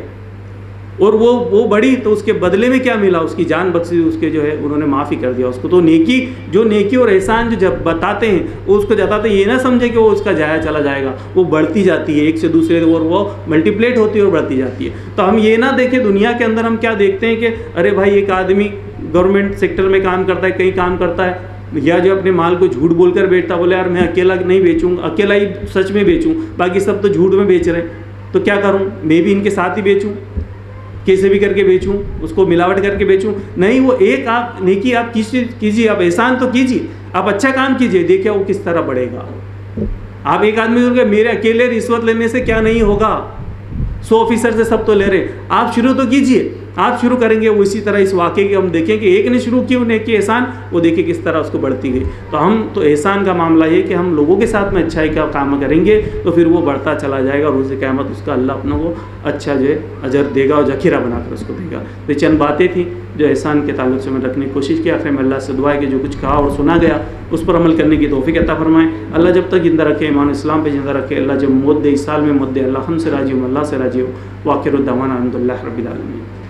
और वो बढ़ी, तो उसके बदले में क्या मिला? उसकी जान बख्शी, उसके जो है उन्होंने माफ़ी कर दिया उसको। तो नेकी और एहसान जो जब बताते हैं वो उसको जताते ये ना समझे कि वो उसका जाया चला जाएगा, वो बढ़ती जाती है एक से दूसरे, और वो मल्टीप्लेट होती है और बढ़ती जाती है। तो हम ये ना देखें, दुनिया के अंदर हम क्या देखते हैं कि अरे भाई एक आदमी गवर्नमेंट सेक्टर में काम करता है, कहीं काम करता है, या जो अपने माल को झूठ बोलकर बेचता, बोले यार मैं अकेला नहीं बेचूँगा, अकेला ही सच में बेचूँ, बाकी सब तो झूठ में बेच रहे हैं, तो क्या करूँ, मैं भी इनके साथ ही बेचूँ, कैसे भी करके बेचूं, उसको मिलावट करके बेचूं? नहीं, वो एक आप नेकी आप कीजिए, आप एहसान तो कीजिए, आप अच्छा काम कीजिए, देखिए वो किस तरह बढ़ेगा। आप एक आदमी बोल के मेरे अकेले रिश्वत लेने से क्या नहीं होगा, 100 ऑफिसर से सब तो ले रहे, आप शुरू तो कीजिए। आप शुरू करेंगे वो इसी तरह इस वाक़े के हम देखें कि एक ने शुरू की नेकी एहसान, वो देखिए किस तरह उसको बढ़ती गई। तो एहसान का मामला ये कि हम लोगों के साथ में अच्छाई का काम करेंगे तो फिर वो बढ़ता चला जाएगा और रोज़ क़यामत उसका अल्लाह अपना वो अच्छा जो है अजर देगा और ज़ख़ीरा बनाकर उसको देगा। तो चंद बातें थी जो एहसान के ताल्लुक़ से मैं रखने की कोशिश किया। फिर मैं अल्लाह से दुआ है कि जो कुछ कहा और सुना गया उस पर अमल करने की तौफ़ीक़ अता फरमाएँ। अल्लाह जब तक ज़िंदा रखे, ईमान इस्लाम पे ज़िंदा रखे, अल्लाह जब मौत दे इस साल में मौत दे, अल्लाह हमसे राज़ी हो, अल्लाह से राज़ी हो। वाक़िर दावाना अल्हम्दुलिल्लाहि रब्बिल आलमीन।